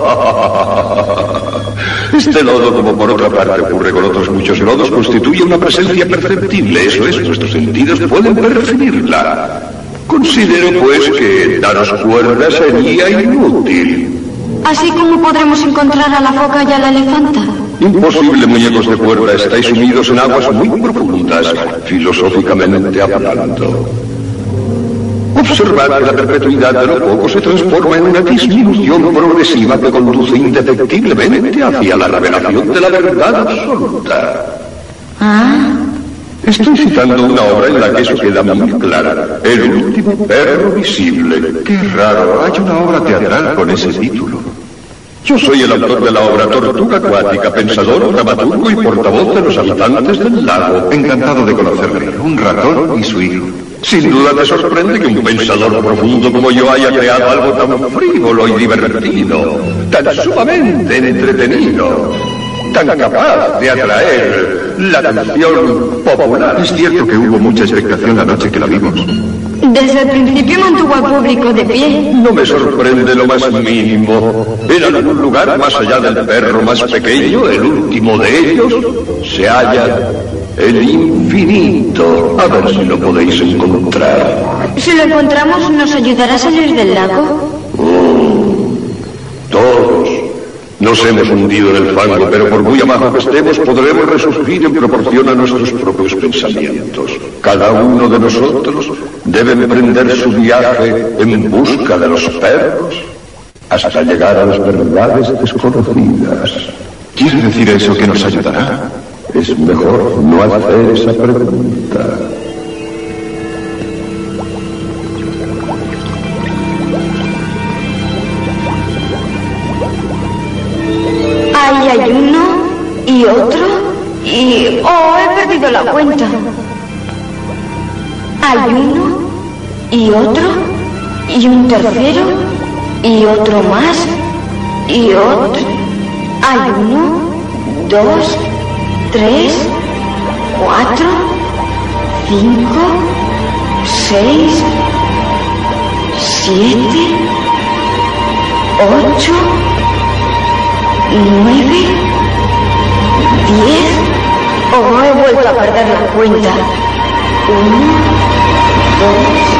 Este lodo, como por otra parte ocurre con otros muchos lodos, constituye una presencia perceptible. Eso es, nuestros sentidos pueden percibirla. Considero, pues, que daros cuerda sería inútil. Así como podremos encontrar a la foca y a la elefanta. Imposible, muñecos de cuerda. Estáis sumidos en aguas muy profundas, filosóficamente hablando. Observad que la perpetuidad de lo poco se transforma en una disminución progresiva que conduce indefectiblemente hacia la revelación de la verdad absoluta. Ah. Estoy citando una obra en la que eso queda muy claro. El último perro visible. Qué raro, hay una obra teatral con ese título. Yo soy el autor de la obra Tortuga Acuática, pensador, dramaturgo y portavoz de los habitantes del lago. Encantado de conocerle, un ratón y su hijo. Sin duda te sorprende que un pensador profundo como yo haya creado algo tan frívolo y divertido, tan sumamente entretenido, tan capaz de atraer la atención popular. Es cierto que hubo mucha expectación la noche que la vimos. Desde el principio mantuvo al público de pie. No me sorprende lo más mínimo. En algún lugar más allá del perro más pequeño, el último de ellos, se halla el infinito. A ver si lo podéis encontrar. Si lo encontramos, ¿nos ayudará a salir del lago? Mm, todos nos hemos hundido en el fango, pero por muy abajo que estemos, podremos resurgir en proporción a nuestros propios pensamientos. Cada uno de nosotros debe emprender su viaje en busca de los perros hasta llegar a las verdades desconocidas. ¿Quiere decir eso que nos ayudará? Es mejor no hacer esa pregunta. Ahí hay uno y otro y... ¡Oh, he perdido la cuenta! Hay uno y otro y un tercero y otro más y otro. Hay uno, dos, tres, cuatro, cinco, seis, siete, ocho, nueve, diez. Oh, he vuelto a perder la cuenta. Uno, dos, tres.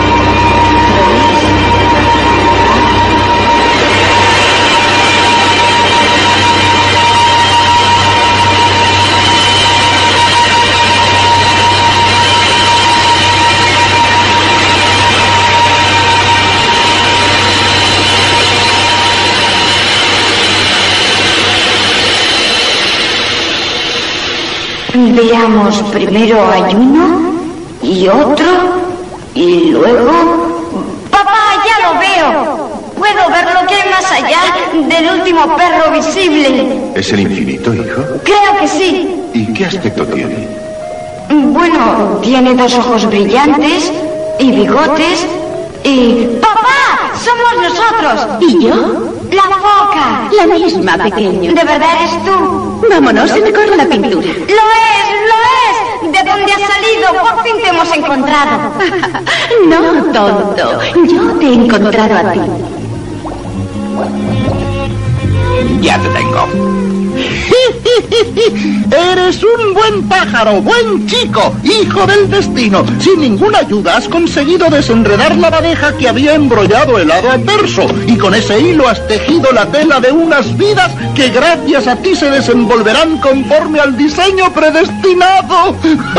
Veamos, primero hay uno y otro y luego... ¡Papá, ya lo veo! Puedo ver lo que hay más allá del último perro visible. ¿Es el infinito, hijo? Creo que sí. ¿Y qué aspecto tiene? Bueno, tiene dos ojos brillantes y bigotes y... ¡Papá! ¡Somos nosotros! ¿Y yo? ¡La foca! La misma, pequeño. ¿De verdad eres tú? Vámonos, se me corre la pintura. ¡Lo es! ¡Lo es! ¿De dónde has salido? Por fin te hemos encontrado. No, tonto. Yo te he encontrado a ti. Ya te tengo. Eres un buen pájaro, buen chico, hijo del destino. Sin ninguna ayuda has conseguido desenredar la madeja que había embrollado el hado adverso, y con ese hilo has tejido la tela de unas vidas que gracias a ti se desenvolverán conforme al diseño predestinado.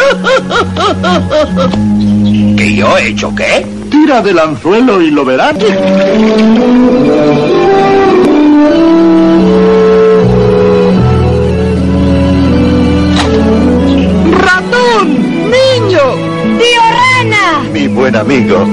¿Que yo he hecho qué? Tira del anzuelo y lo verás. ¡Ratón! ¡Niño! ¡Tío Rana! Mi buen amigo.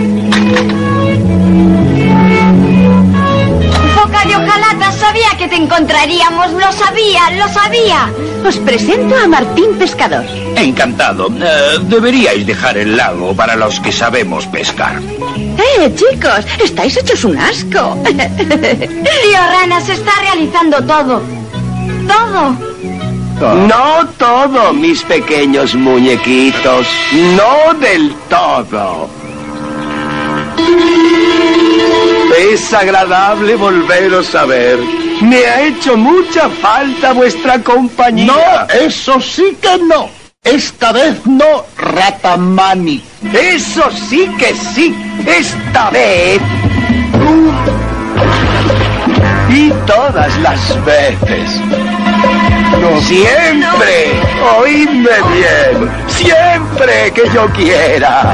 Foca de hojalata, sabía que te encontraríamos, lo sabía, lo sabía. Os presento a Martín Pescador. Encantado. Eh, deberíais dejar el lago para los que sabemos pescar. ¡Eh, chicos! Estáis hechos un asco. Tío Rana, se está realizando todo. Todo. No todo, mis pequeños muñequitos. No del todo. Es agradable volveros a ver. Me ha hecho mucha falta vuestra compañía. No, eso sí que no. Esta vez no, Ratamani. Eso sí que sí. Esta vez. Y todas las veces. No. Siempre. No. Oídme bien. Siempre que yo quiera.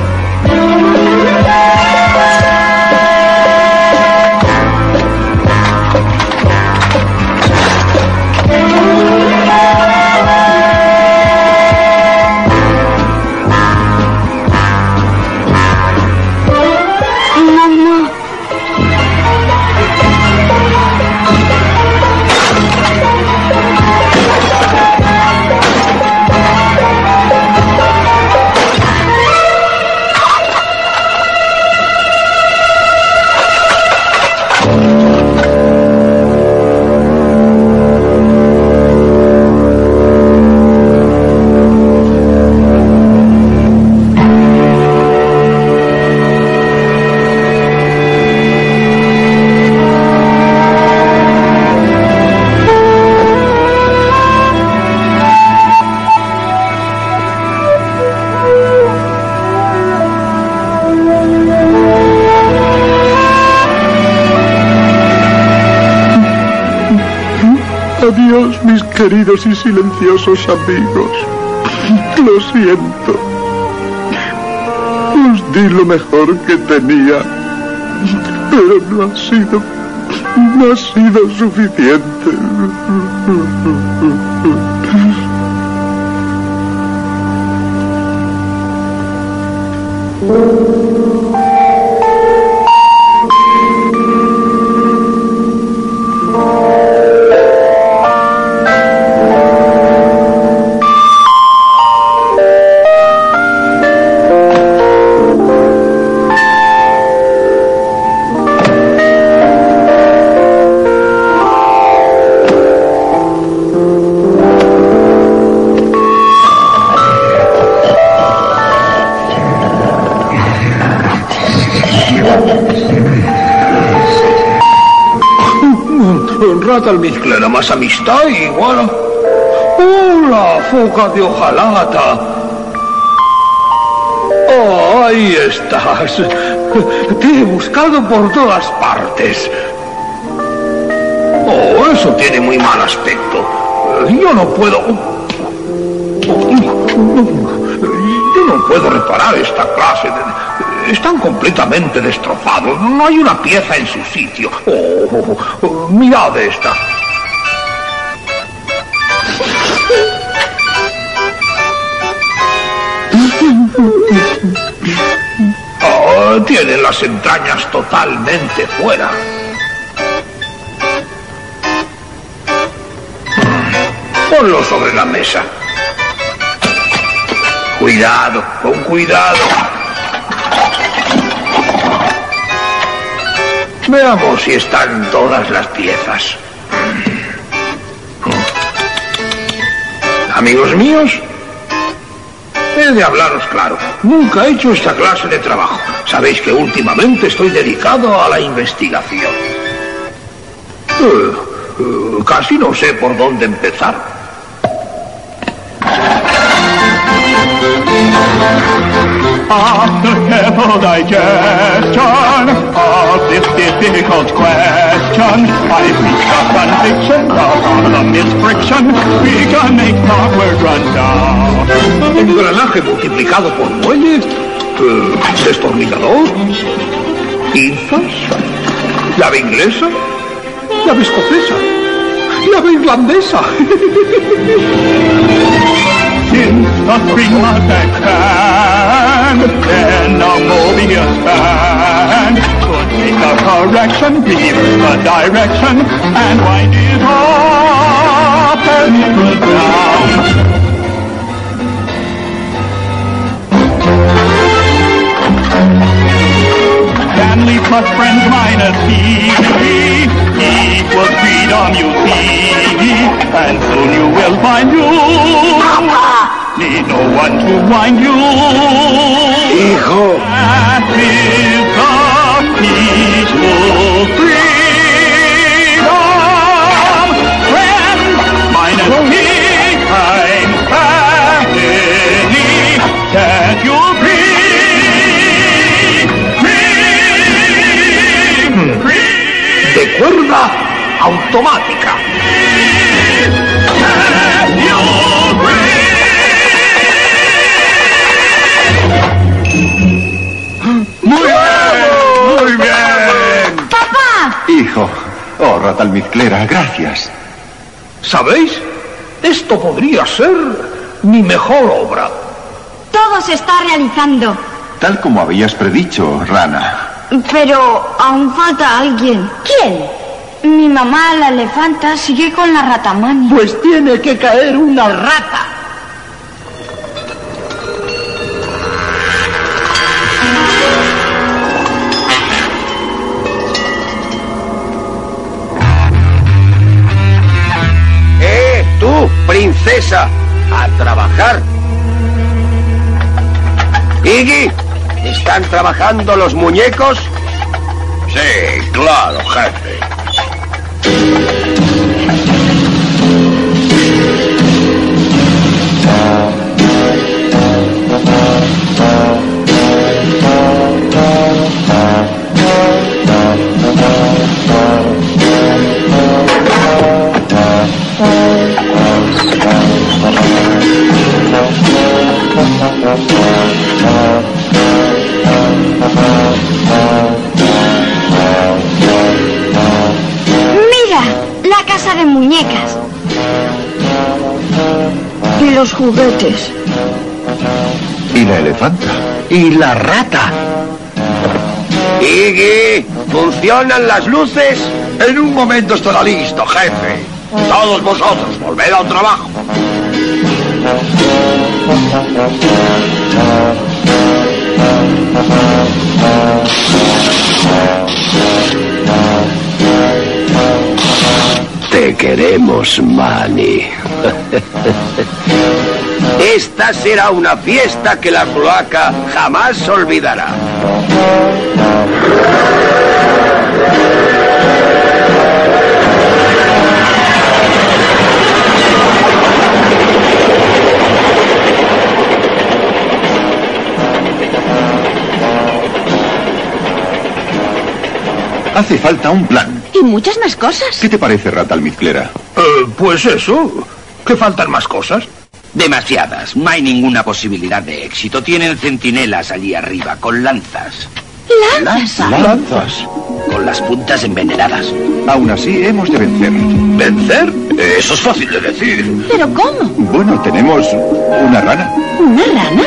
Adiós, mis queridos y silenciosos amigos. Lo siento. Os di lo mejor que tenía, pero no ha sido, no ha sido suficiente. Rata almizclera, más amistad y bueno. ¡Hola, foca de hojalata! ¡Oh, ahí estás! Te he buscado por todas partes. Oh, eso tiene muy mal aspecto. Yo no puedo... Yo no puedo reparar esta clase de... Están completamente destrozados. No hay una pieza en su sitio. Oh, oh, mirad esta. Oh, tienen las entrañas totalmente fuera. Ponlo sobre la mesa. Cuidado, con cuidado. Veamos si están todas las piezas. Amigos míos, he de hablaros claro. Nunca he hecho esta clase de trabajo. Sabéis que últimamente estoy dedicado a la investigación. Uh, uh, Casi no sé por dónde empezar. After careful digestion of this difficult question, I've reached a conviction, the problem is friction, we can make forward run down. Engranaje multiplicado por muelle, eh, destornillador, pinzas, llave inglesa, llave escocesa, llave irlandesa. Since the spring was at hand, then a Mobius band could make a correction, reverse the direction, and wind it up and it was down. Family plus friends minus me equals freedom, you see, and soon you will find you need no one to wind you. Hijo. That is the peaceful freedom. Friends minus me times family set you free. De cuerda automática. ¡Muy bien! ¡Muy bien! ¡Papá! Hijo. Oh, Ratalmizclera, gracias. ¿Sabéis? Esto podría ser mi mejor obra. Todo se está realizando. Tal como habías predicho, Rana. Pero aún falta alguien. ¿Quién? Mi mamá, la elefanta, sigue con la ratamania. Pues tiene que caer una rata. ¡Eh, tú, princesa! ¡A trabajar! Iggy, ¿están trabajando los muñecos? Sí, claro, jefe. Mira, la casa de muñecas. Y los juguetes. ¿Y la elefanta? Y la rata. Iggy, ¿funcionan las luces? En un momento estará listo, jefe. Todos vosotros, volved al trabajo. Te queremos, Manny. Esta será una fiesta que la cloaca jamás olvidará. Hace falta un plan. Y muchas más cosas. ¿Qué te parece, Ratalmizclera? Eh, pues eso, que faltan más cosas. Demasiadas. No hay ninguna posibilidad de éxito. Tienen centinelas allí arriba, con lanzas. ¿Lanzas? Lanzas. Con las puntas envenenadas. Aún así, hemos de vencer. ¿Vencer? Eso es fácil de decir. ¿Pero cómo? Bueno, tenemos una rana. ¿Una rana?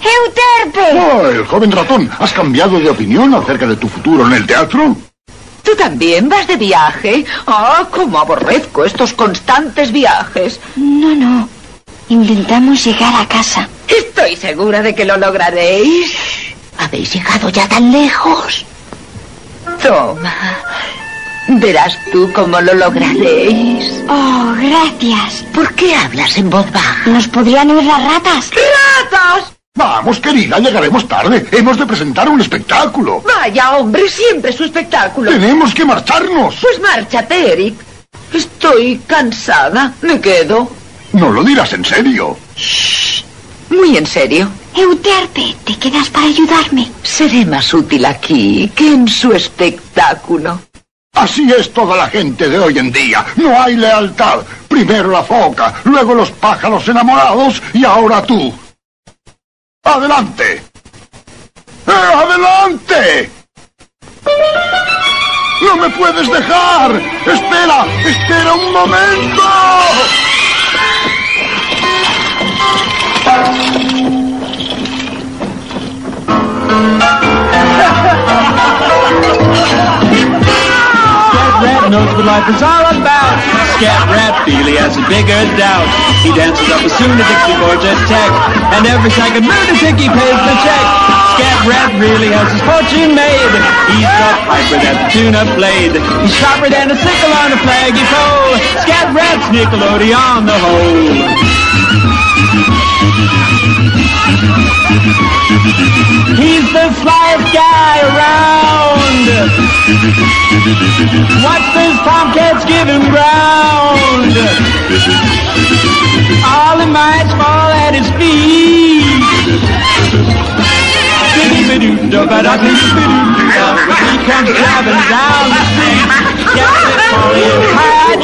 ¡Euterpe! Oh, el joven ratón, ¿has cambiado de opinión acerca de tu futuro en el teatro? ¿Tú también vas de viaje? ¡Ah, cómo aborrezco estos constantes viajes! No, no. Intentamos llegar a casa. Estoy segura de que lo lograréis. ¿Habéis llegado ya tan lejos? Toma. Verás tú cómo lo lograréis. Oh, gracias. ¿Por qué hablas en voz baja? ¿Nos podrían oír las ratas? ¡Ratas! Vamos, querida, llegaremos tarde. Hemos de presentar un espectáculo. Vaya, hombre, siempre su espectáculo. Tenemos que marcharnos. Pues márchate, Eric. Estoy cansada. Me quedo. No lo dirás en serio. Shh. Muy en serio. Euterpe, ¿te quedas para ayudarme? Seré más útil aquí que en su espectáculo. Así es toda la gente de hoy en día. No hay lealtad. Primero la foca, luego los pájaros enamorados y ahora tú. ¡Adelante! ¡Eh, adelante! ¡No me puedes dejar! ¡Espera! ¡Espera un momento! Rat knows what life is all about. Scat Rat Feely has a bigger doubt. He dances up as soon as Dixie boards attack, and every second lunatic he pays the check. Scat Rat really has his fortune made. He's the piper that the tune-up played. He's sharper than a sickle on a flaggy pole. Scat Rat's Nickelodeon on the whole. He's the slyest guy around. Watch those tomcats give him ground. All the mice fall at his feet. When he comes driving down the street, California high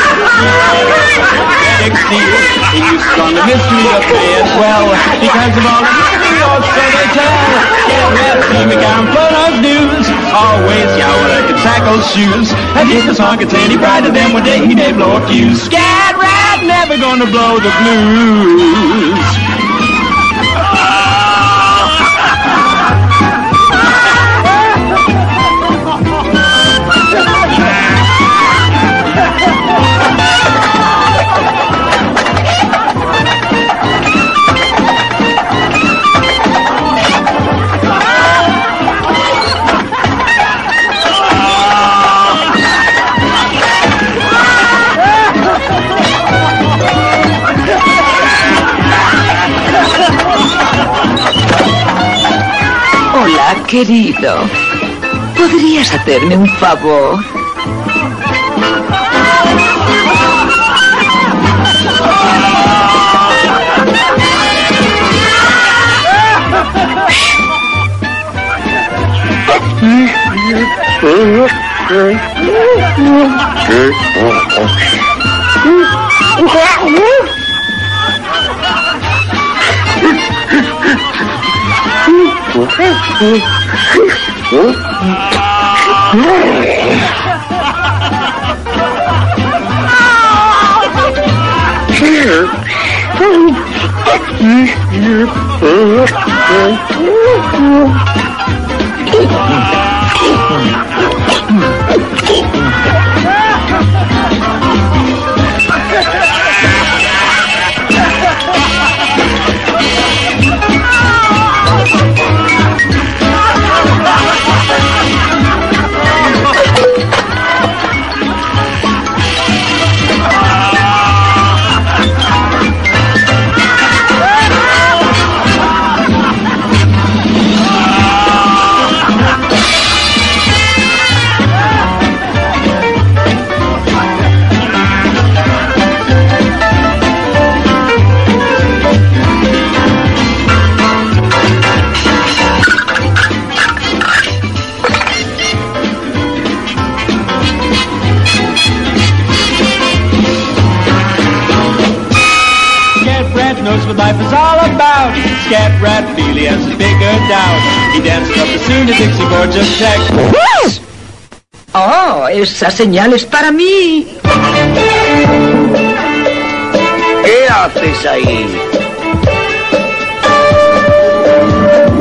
he uses on the mystery of playing well, because of all the mystery, or so they tell. Get Rat Feely gown full of news, always yowling like a tackle shoes. And if the song gets any brighter, then one day he may blow a fuse. Scat Rat never gonna blow the blues. Hola, querido. ¿Podrías hacerme un favor? Knows what life is all about. Scat Rat Feely has a bigger doubt. He dances up as soon as Dixie boards a check. Oh, esa señal es para mí. ¿Qué haces ahí?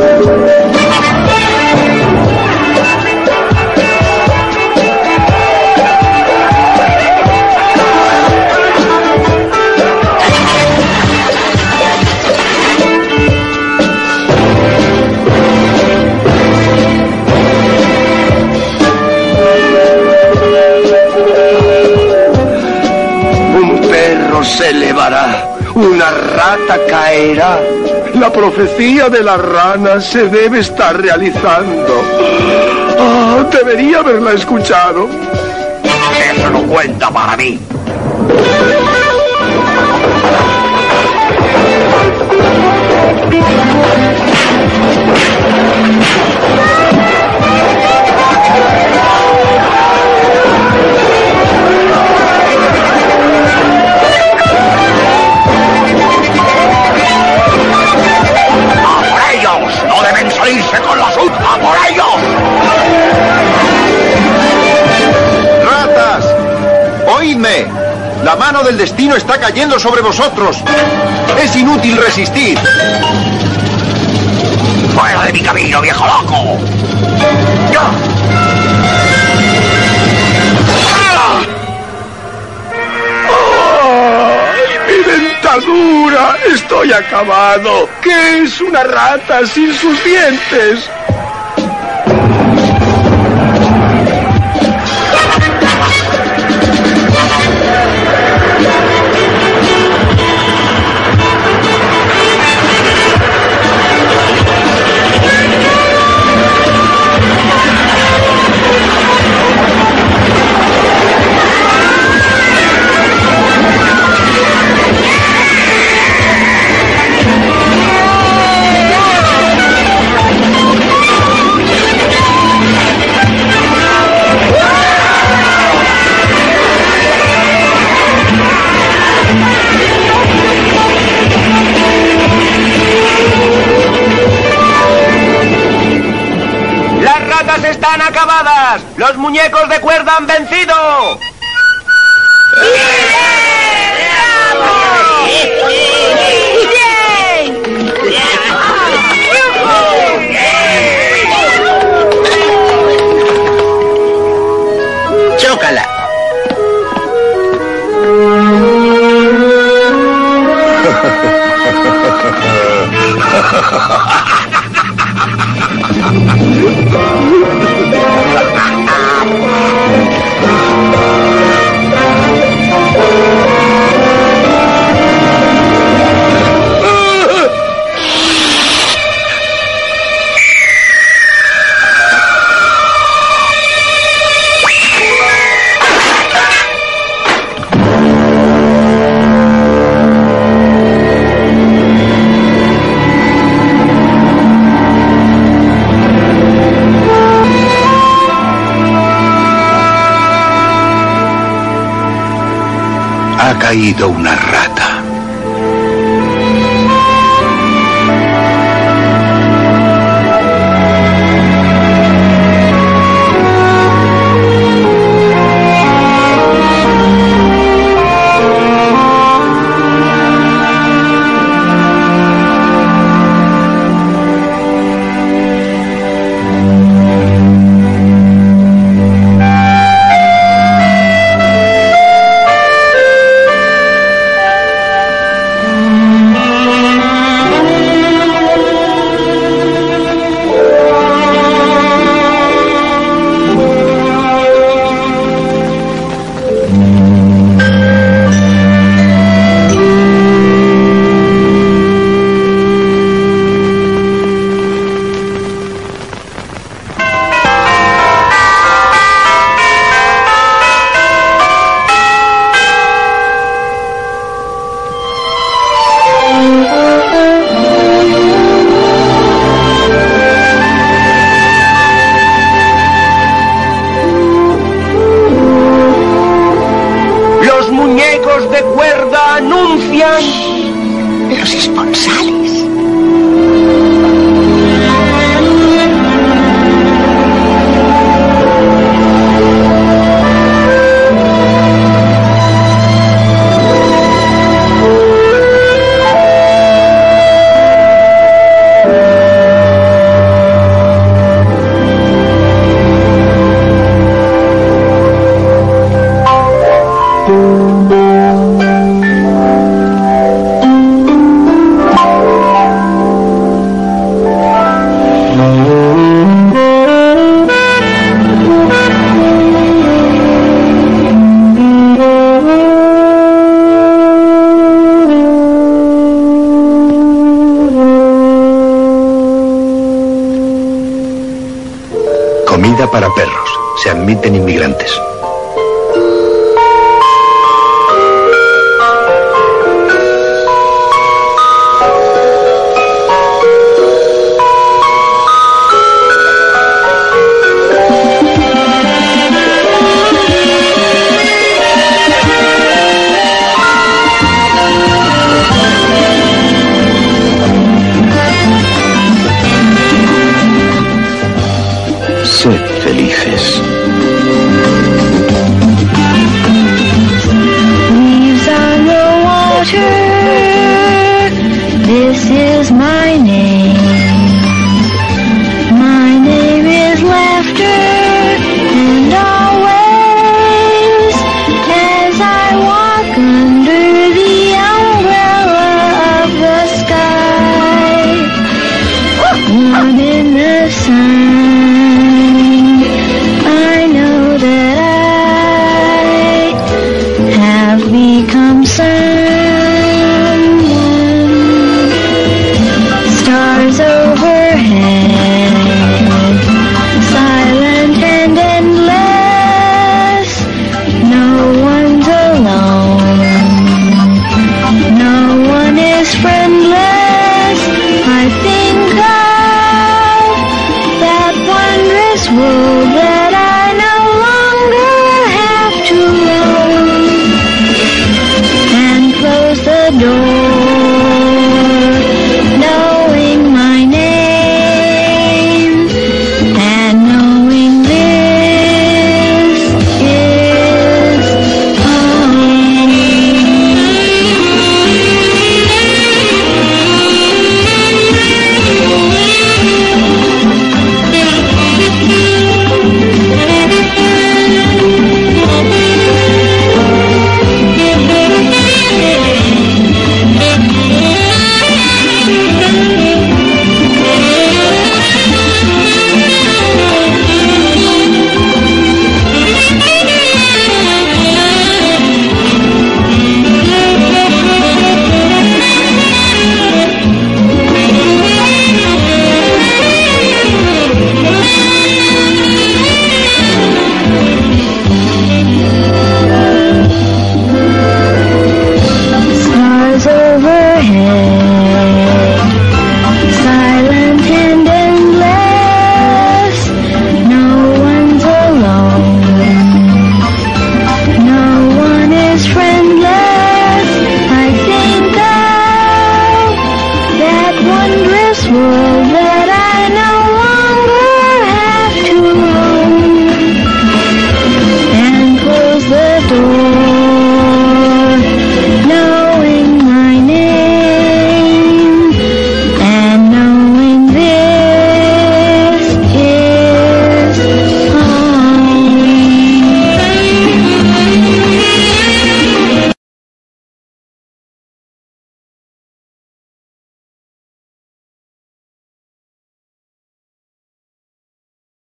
Se elevará, una rata caerá. La profecía de la rana se debe estar realizando. Oh, debería haberla escuchado. Eso no cuenta para mí. ¡Salirse con la suya! ¡A por ellos! ¡Ratas! ¡Oídme! La mano del destino está cayendo sobre vosotros. Es inútil resistir. ¡Fuera de mi camino, viejo loco! ¡Ya! ¡Mi dentadura! ¡Estoy acabado! ¿Qué es una rata sin sus dientes? ¡Están acabadas! ¡Los muñecos de cuerda han vencido! ¡Chócala! Ha caído una rata. de cuerda anuncian... Los esponsales. guarida para perros. Se admiten inmigrantes.